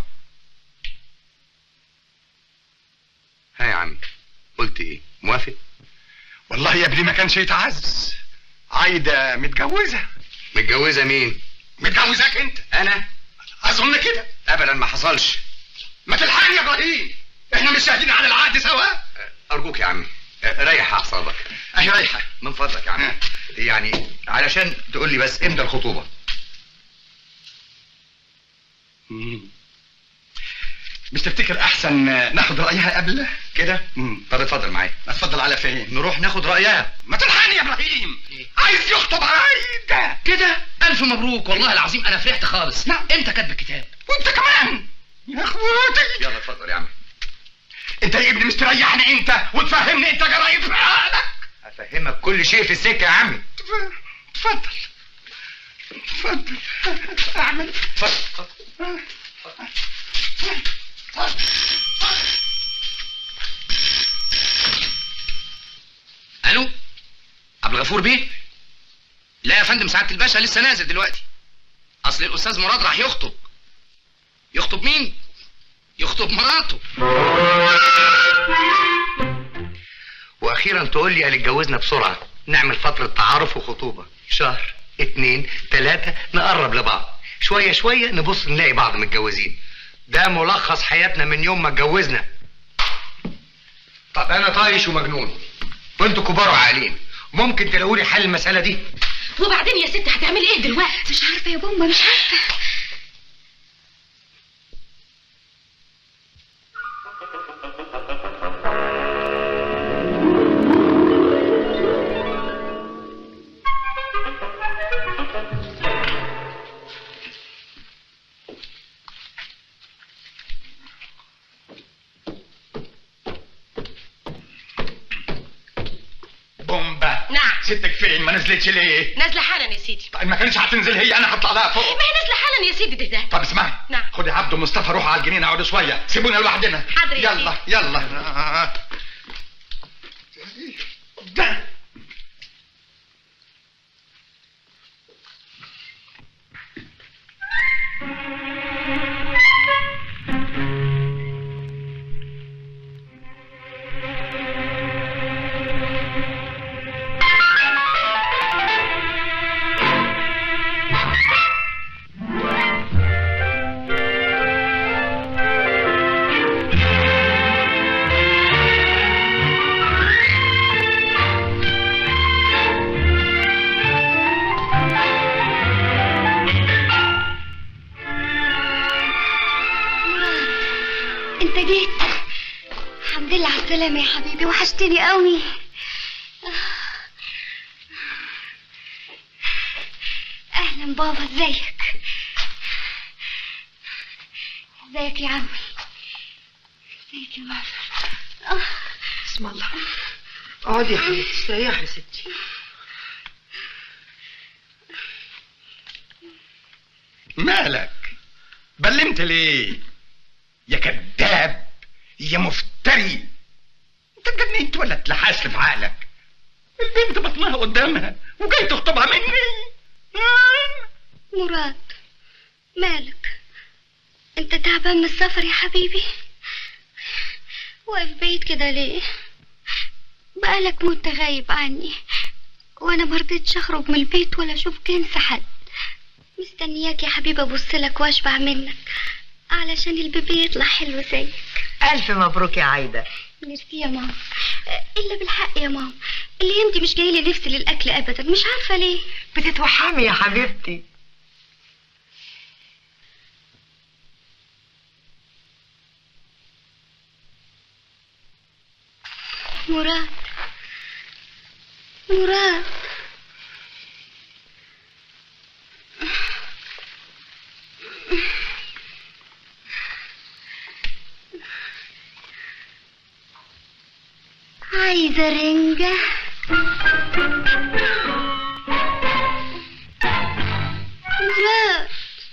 ها يا عمي، قلت ايه؟ موافق؟ والله يا ابني ما كانش يتعز. عايدة متجوزة. متجوزة مين؟ متجوزاك انت. انا؟ اظن كده. ابدا ما حصلش. ما تلحقني يا ابراهيم، احنا مش شاهدين على العقد سوا. ارجوك يا عمي ريح اعصابك. اهي رايحة من فضلك يا عمي، يعني علشان تقول لي بس امتى الخطوبة. مش تفتكر احسن ناخد رايها قبل كده؟ طب اتفضل معايا. اتفضل على فين؟ نروح ناخد رايها. ما تلحقني يا ابراهيم، عايز يخطب عايدة كده. الف مبروك، والله العظيم انا فرحت خالص. نعم. امتى كاتب الكتاب؟ وانت كمان يا اخواتي. يلا اتفضل يا عم. انت يا ابني مستريحني انت وتفهمني انت جرايد في حالك. افهمك كل شيء في السكه يا عمي. اتفضل اتفضل اعمل. اتفضل. الو، عبد الغفور بيه؟ لا يا فندم، سعاده الباشا لسه نازل دلوقتي. اصل الاستاذ مراد راح يخطب. يخطب مين؟ يخطب مراته. اخيرا تقول لي اتجوزنا بسرعه، نعمل فتره تعارف وخطوبه، شهر 2 3 نقرب لبعض، شويه شويه نبص نلاقي بعض متجوزين. ده ملخص حياتنا من يوم ما اتجوزنا. طب انا طايش ومجنون وانتوا كبار وعاقلين، ممكن تلاقوا لي حل المساله دي؟ وبعدين يا ست هتعملي ايه دلوقتي؟ مش عارفه يا بومبا، مش عارفه. بومبا. نعم. ستك فين؟ ما نزلتش ليه؟ نازله حالا يا سيدي. طيب ما كانتش هتنزل هي، انا هطلع لها فوق. ما هي نازله حالا يا سيدي. ده طب اسمعي. نعم. خدي عبده ومصطفى روحوا على الجنينه اقعدوا شويه، سيبونا لوحدنا. حاضر يا يلا يلا. ده انت جيت، الحمد لله على السلامة يا حبيبي، وحشتني قوي. اهلا بابا، ازيك؟ ازيك يا عمي؟ ازيك يا ماما؟ بسم الله. اقعدي يا حبيبتي، استريحي يا ستي. مالك؟ بلمت ليه؟ يا كذاب يا مفتري، انت اتجننت ولا اتلحست في عقلك؟ البنت بطنها قدامها وجاي تخطبها مني. مراد، مالك؟ انت تعبان من السفر يا حبيبي؟ واقف بعيد كده ليه؟ بقالك مدة غايب عني، وانا مرضتش اخرج من البيت ولا اشوف جنس حد. مستنياك يا حبيبي ابصلك واشبع منك علشان البيبي يطلع حلو زيك. الف مبروك يا عايده. ميرسي يا ماما. الا بالحق يا ماما، الايام دي مش جايلي نفسي للاكل ابدا، مش عارفه ليه. بتتوحمي يا حبيبتي. مراد، مراد، عايزة رنجة. مراد،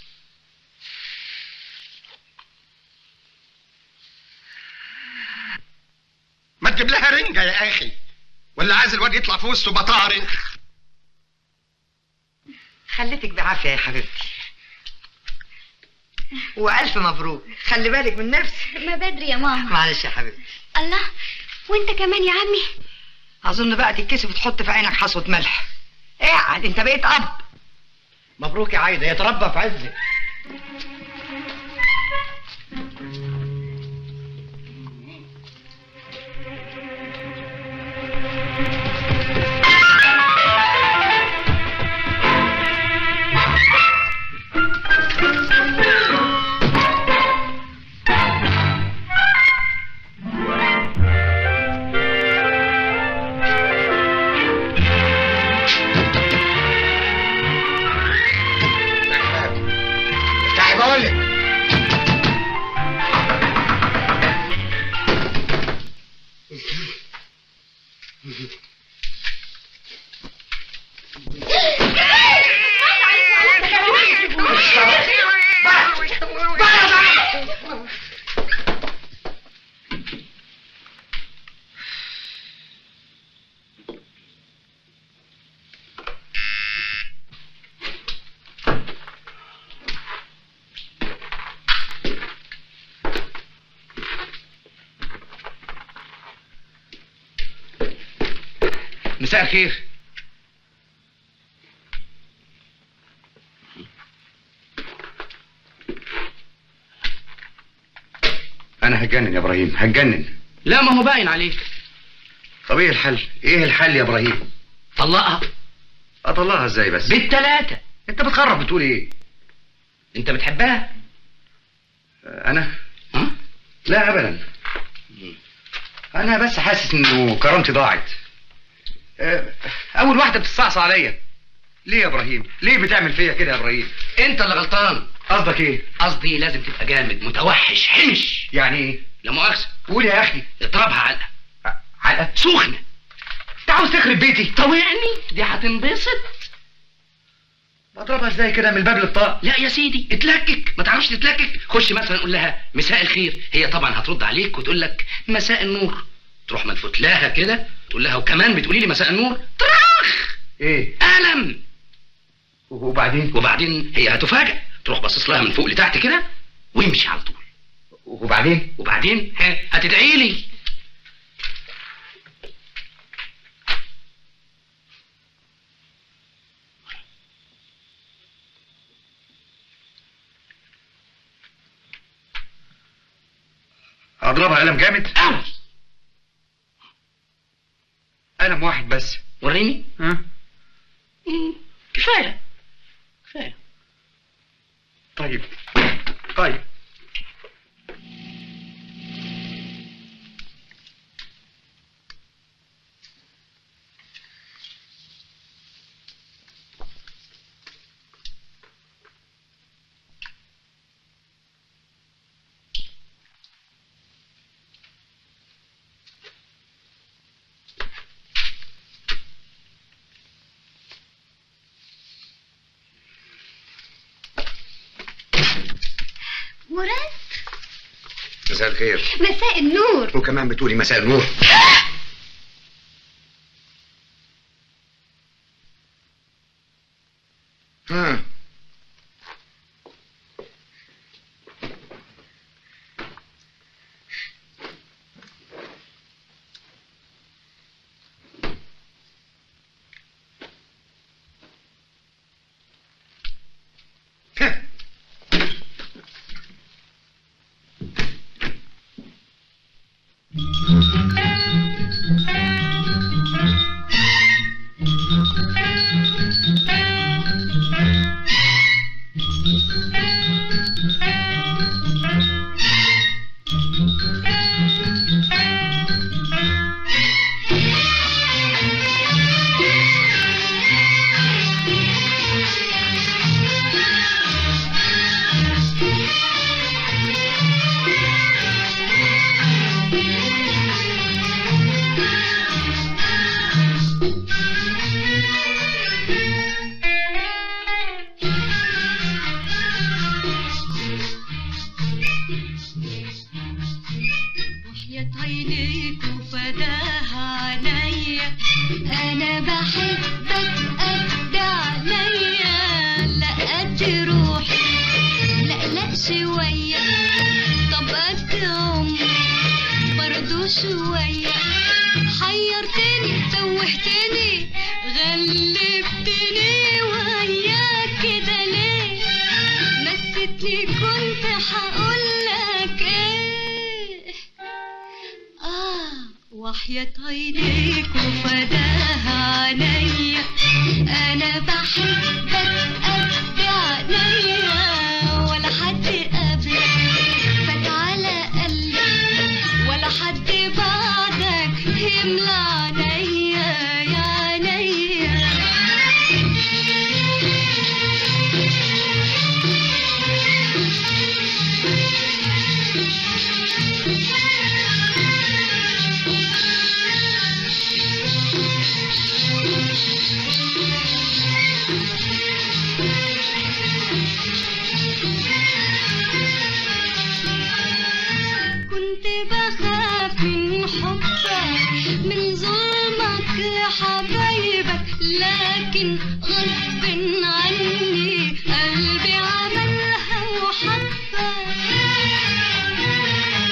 ما تجيب لها رنجة يا اخي، ولا عايز الواد يطلع في وسطه بطارخ؟ خليتك بعافيه يا حبيبتي، والف مبروك. خلي بالك من نفسك. ما بدري يا ماما. معلش يا حبيبتي. الله، وانت كمان يا عمي؟ اظن بقى تتكسف وتحط في عينك حصوه ملح. اقعد، انت بقيت اب. مبروك يا عايده، يتربى في عزك. مساء الخير. انا هتجنن يا ابراهيم، هتجنن. لا ما هو باين عليك. طب ايه الحل؟ ايه الحل يا ابراهيم؟ طلقها. اطلقها ازاي بس؟ بالثلاثه. انت بتخرب بتقول ايه؟ انت بتحبها؟ انا؟ لا ابدا. انا بس حاسس انه كرامتي ضاعت. اول واحده بتستعصى عليا. ليه يا ابراهيم؟ ليه بتعمل فيا كده يا ابراهيم؟ انت اللي غلطان. قصدك ايه؟ قصدي لازم تبقى جامد متوحش حمش. يعني ايه؟ لا مؤاخذه. قول يا اخي. اضربها علقه. علقه سخنه. انت عاوز تخرب بيتي؟ طوعني دي هتنبسط. اضربها ازاي كده من الباب للطاق؟ لا يا سيدي اتلكك. ما تعرفش تتلكك؟ خش مثلا قول لها مساء الخير، هي طبعا هترد عليك وتقول لك مساء النور. تروح ملفوت لها كده تقول لها وكمان بتقولي لي مساء النور. طرخ. ايه؟ ألم. وبعدين هي هتفاجئ. تروح باصص لها من فوق لتحت كده ويمشي على طول. وبعدين هتدعي لي. اضربها قلم جامد قوي. قلم واحد بس. وريني. كفايه. طيب مراد. مساء الخير. مساء النور. وكمان بتقولي مساء النور؟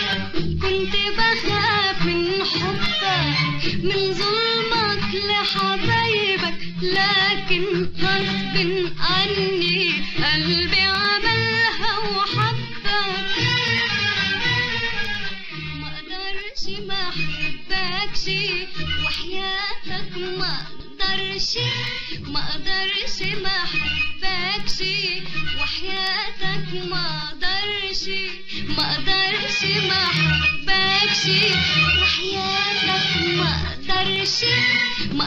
من ظلمك لحبيبك اقدرش ما احبكش وحياتك ما اقدرش ما احبكش وحياتك ما اقدرش ما احبكش وحياتك ما اقدرش ما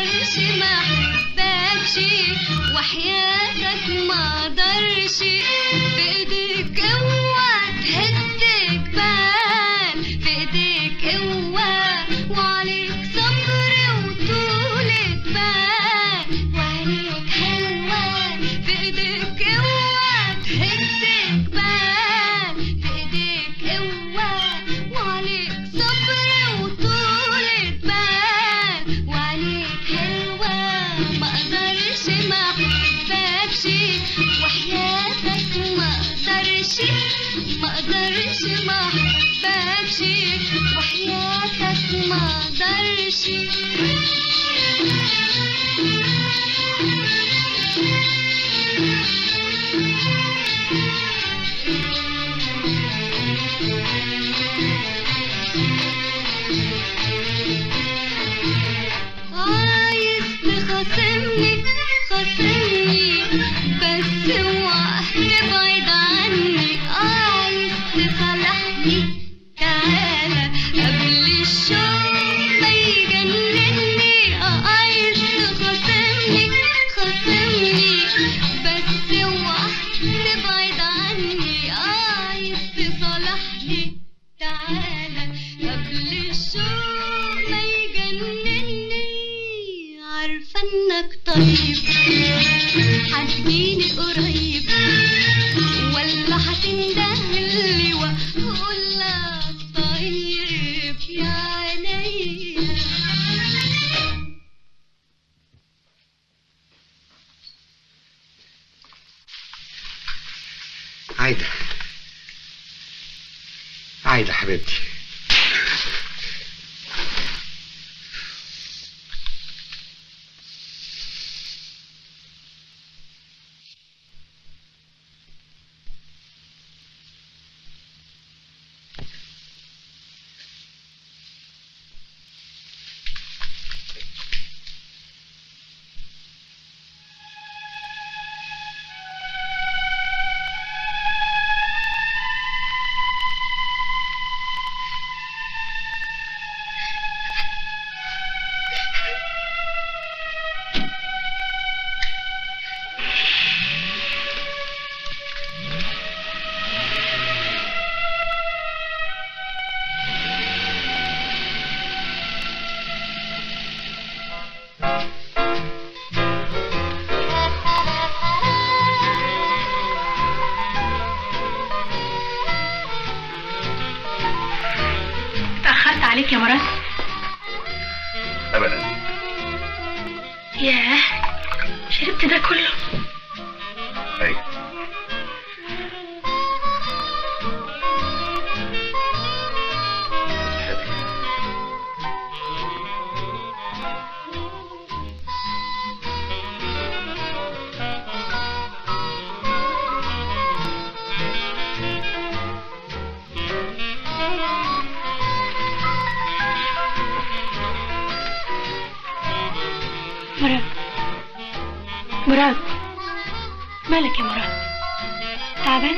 احبكش وحياتك ما اقدرش بايديك قوة تهد جبال بايديك قوة وعليك صبر وطولة بال وعينيك حلوة بايديك قوة تهد جبال بايديك قوة وعليك صبر وطولة بال وعينيك حلوة ما اقدرش ما احبكش وحياتك ما اقدرش ما احبكش وحياتك ما اقدرش عايز تخاصمني بس اوعى تبعد عني عايز تصالحني تعالى قبل الشوق ما يجنني عايز تخاصمني بس اوعى تبعد عني عايز تصالحني تعالى قبل الشوق ما يجنني عارفة انك طيب هتجيني قريب ولا هتندهلي واقول لك طيب يا عينيا عايدة حبيبتي اتأخرت عليك يا مراد؟ ابدا. ياه شربت ده كله؟ ايوه. مراد مالك يا مراد؟ تعبان؟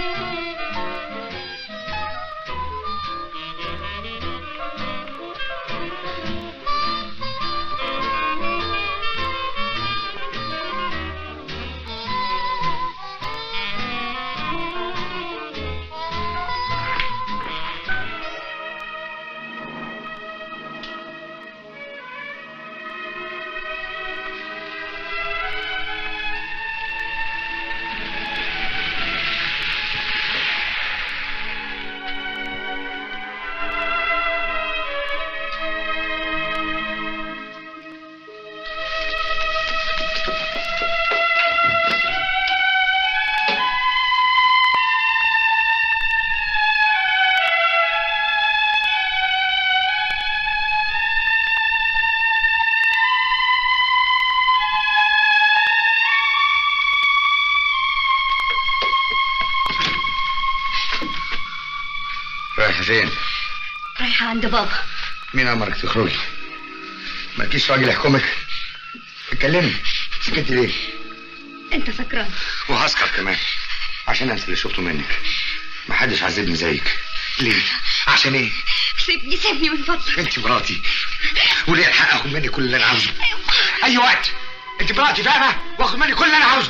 رايحة فين؟ رايحة عند بابا. مين امرك تخرجي؟ مالكيش راجل يحكمك؟ اتكلمي، سكتي ليه؟ انت سكران. وهسكر كمان عشان انسى اللي شفته منك. محدش عذبني زيك. ليه؟ عشان ايه؟ سيبني سيبني من فضلك. انت مراتي وليه الحق اخد مني كل اللي انا عاوزه. اي وقت. انت مراتي فاهمه؟ واخد مني كل اللي انا عاوزه.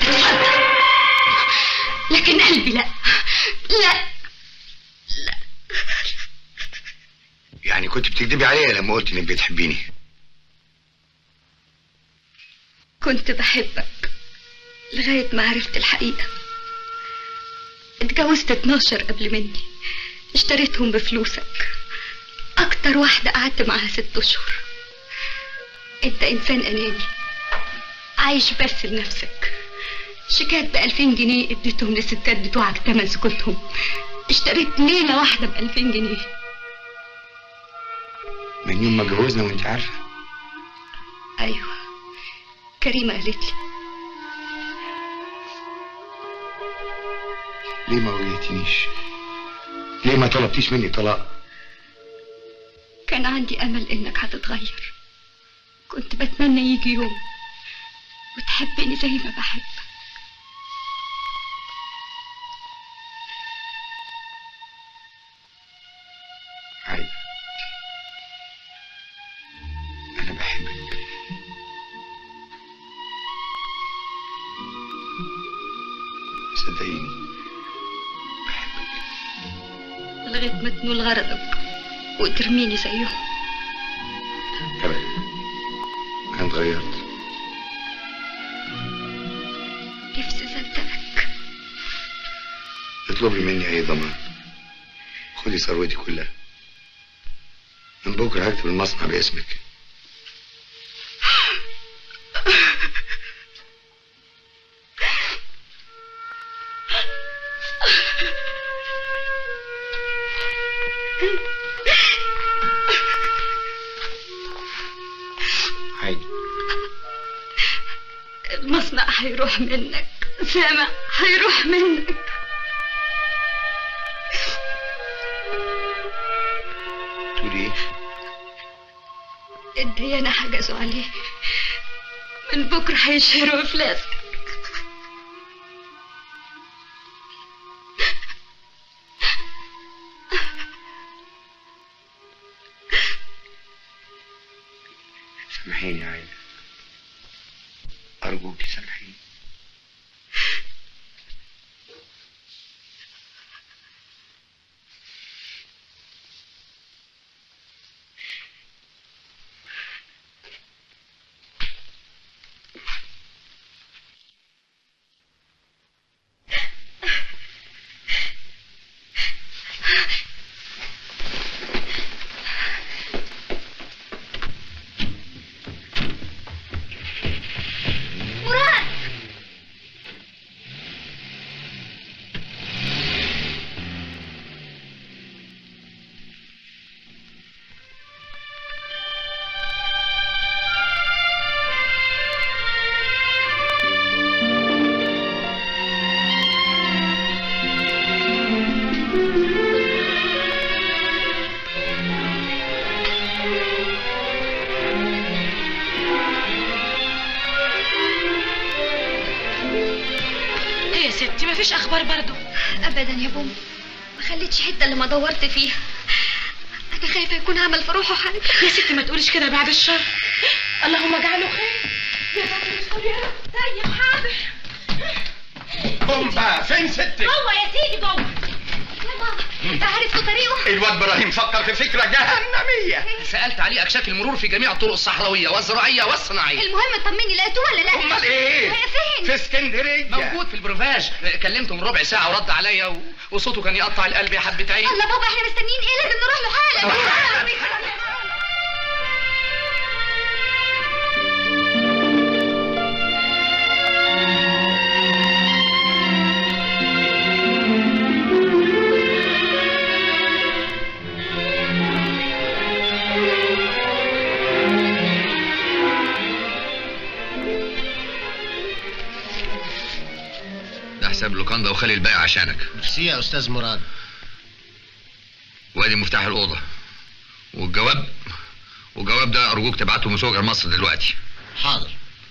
لكن قلبي لا لا لا. يعني كنت بتكدبي عليا لما قلت انك بتحبيني؟ كنت بحبك لغاية ما عرفت الحقيقة. اتجوزت 12 قبل مني، اشتريتهم بفلوسك. اكتر واحدة قعدت معاها 6 اشهر. انت انسان اناني عايش بس لنفسك. شيكات ب2000 جنيه اديتهم للستات بتوعك تمن سكوتهم. اشتريت ليلة واحدة ب2000 جنيه. من يوم ما اتجوزنا وانت عارفة؟ ايوه، كريمة قالت لي. ليه ما واجهتنيش؟ ليه ما طلبتيش مني طلاق؟ كان عندي امل انك هتتغير. كنت بتمنى يجي يوم وتحبني زي ما بحبك. عيب، انا بحبك. صدقيني لغاية ما تنول غرضك وترميني زيهم. ابدا، انا اتغيرت. نفسي اصدقك. اطلبي مني اي ضمان. خدي ثروتي كلها. من بكره هكتب المصنع باسمك. المصنع هيروح منك، سامع؟ هيروح منك. تقولي ايه؟ الديانة حجزوا عليه. من بكرة هيشهروا افلاسك. سامحيني يا عايدة، أرجوكي سامحيني. مفيش اخبار برضو؟ ابدا يا بوم، ما خليتش حته اللي ما دورت فيها. انا خايفه يكون عمل في روحه حاجه. يا ستي ما تقوليش كده بعد الشر. اللهم اجعله خير. يا رب يا رب. طيب حاضر. بومبا فين ستك؟ هو يا سيدي جوه. يا ماما انت عارف في طريقه؟ الواد ابراهيم فكر في فكره جهنميه. سالت عليه اكشاف المرور في جميع الطرق الصحراويه والزراعيه والصناعيه. المهم اطمني لقيتوه ولا لا؟ امال ايه؟ هي فين؟ في اسكندريه. موجود في البروفاج. كلمته من ربع ساعه ورد عليا وصوته كان يقطع القلب يا حبه عين. الله بابا احنا مستنيين ايه؟ لازم نروح له حالا. حساب اللوكاندا وخلي الباقي عشانك. ميرسي يا استاذ مراد. وادي مفتاح الاوضه، والجواب ده ارجوك تبعته مسوق مصر دلوقتي. حاضر.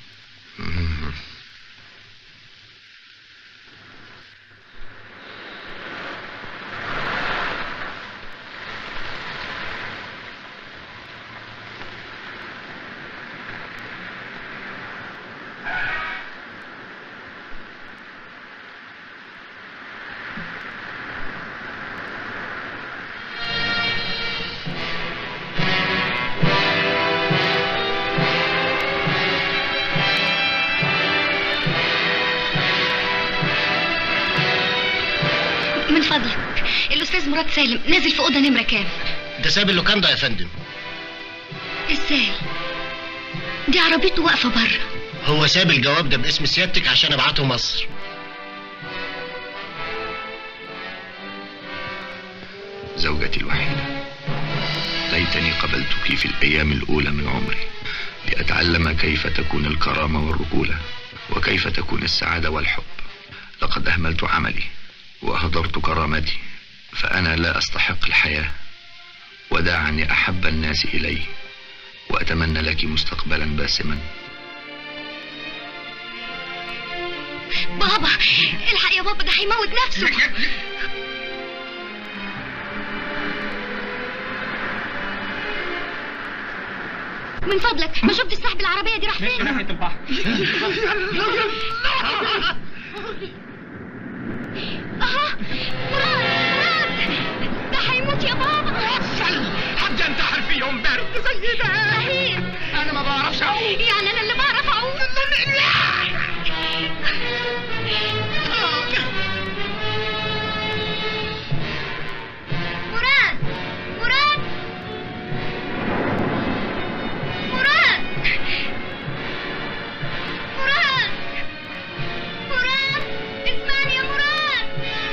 من فضلك الاستاذ مراد سالم نازل في اوضه نمره كام؟ ده ساب اللوكاندا يا فندم. ازاي؟ دي عربيته واقفه بره. هو ساب الجواب ده باسم سيادتك عشان ابعته مصر. زوجتي الوحيدة، ليتني قبلتك في الأيام الأولى من عمري لأتعلم كيف تكون الكرامة والرجولة وكيف تكون السعادة والحب. لقد أهملت عملي وأهدرت كرامتي، فأنا لا أستحق الحياة. وداعني أحب الناس إلي، وأتمنى لك مستقبلا باسما. بابا الحق يا بابا، ده هيموت نفسه. من فضلك ما شفتش صاحب العربية دي راح فين؟ ناحية البحر. اها مراد ده هيموت يا بابا. حد ينتحر فيهم برد زي ده. صحيح انا ما بعرفش اعوم. يعني انا اللي بعرف اعوم. مراد مراد مراد مراد مراد اسمعني يا مراد.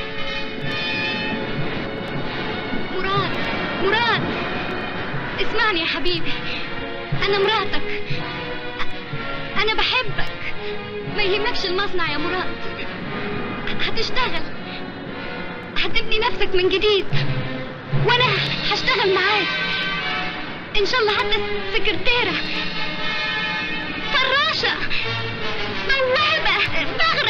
مراد اسمعني يا حبيبي، انا مراتك، انا بحبك. ما يهمكش المصنع يا مراد، هتشتغل، هتبني نفسك من جديد وانا هشتغل معاك ان شاء الله، حتى سكرتيرة، فراشة، بوابة، بغرة.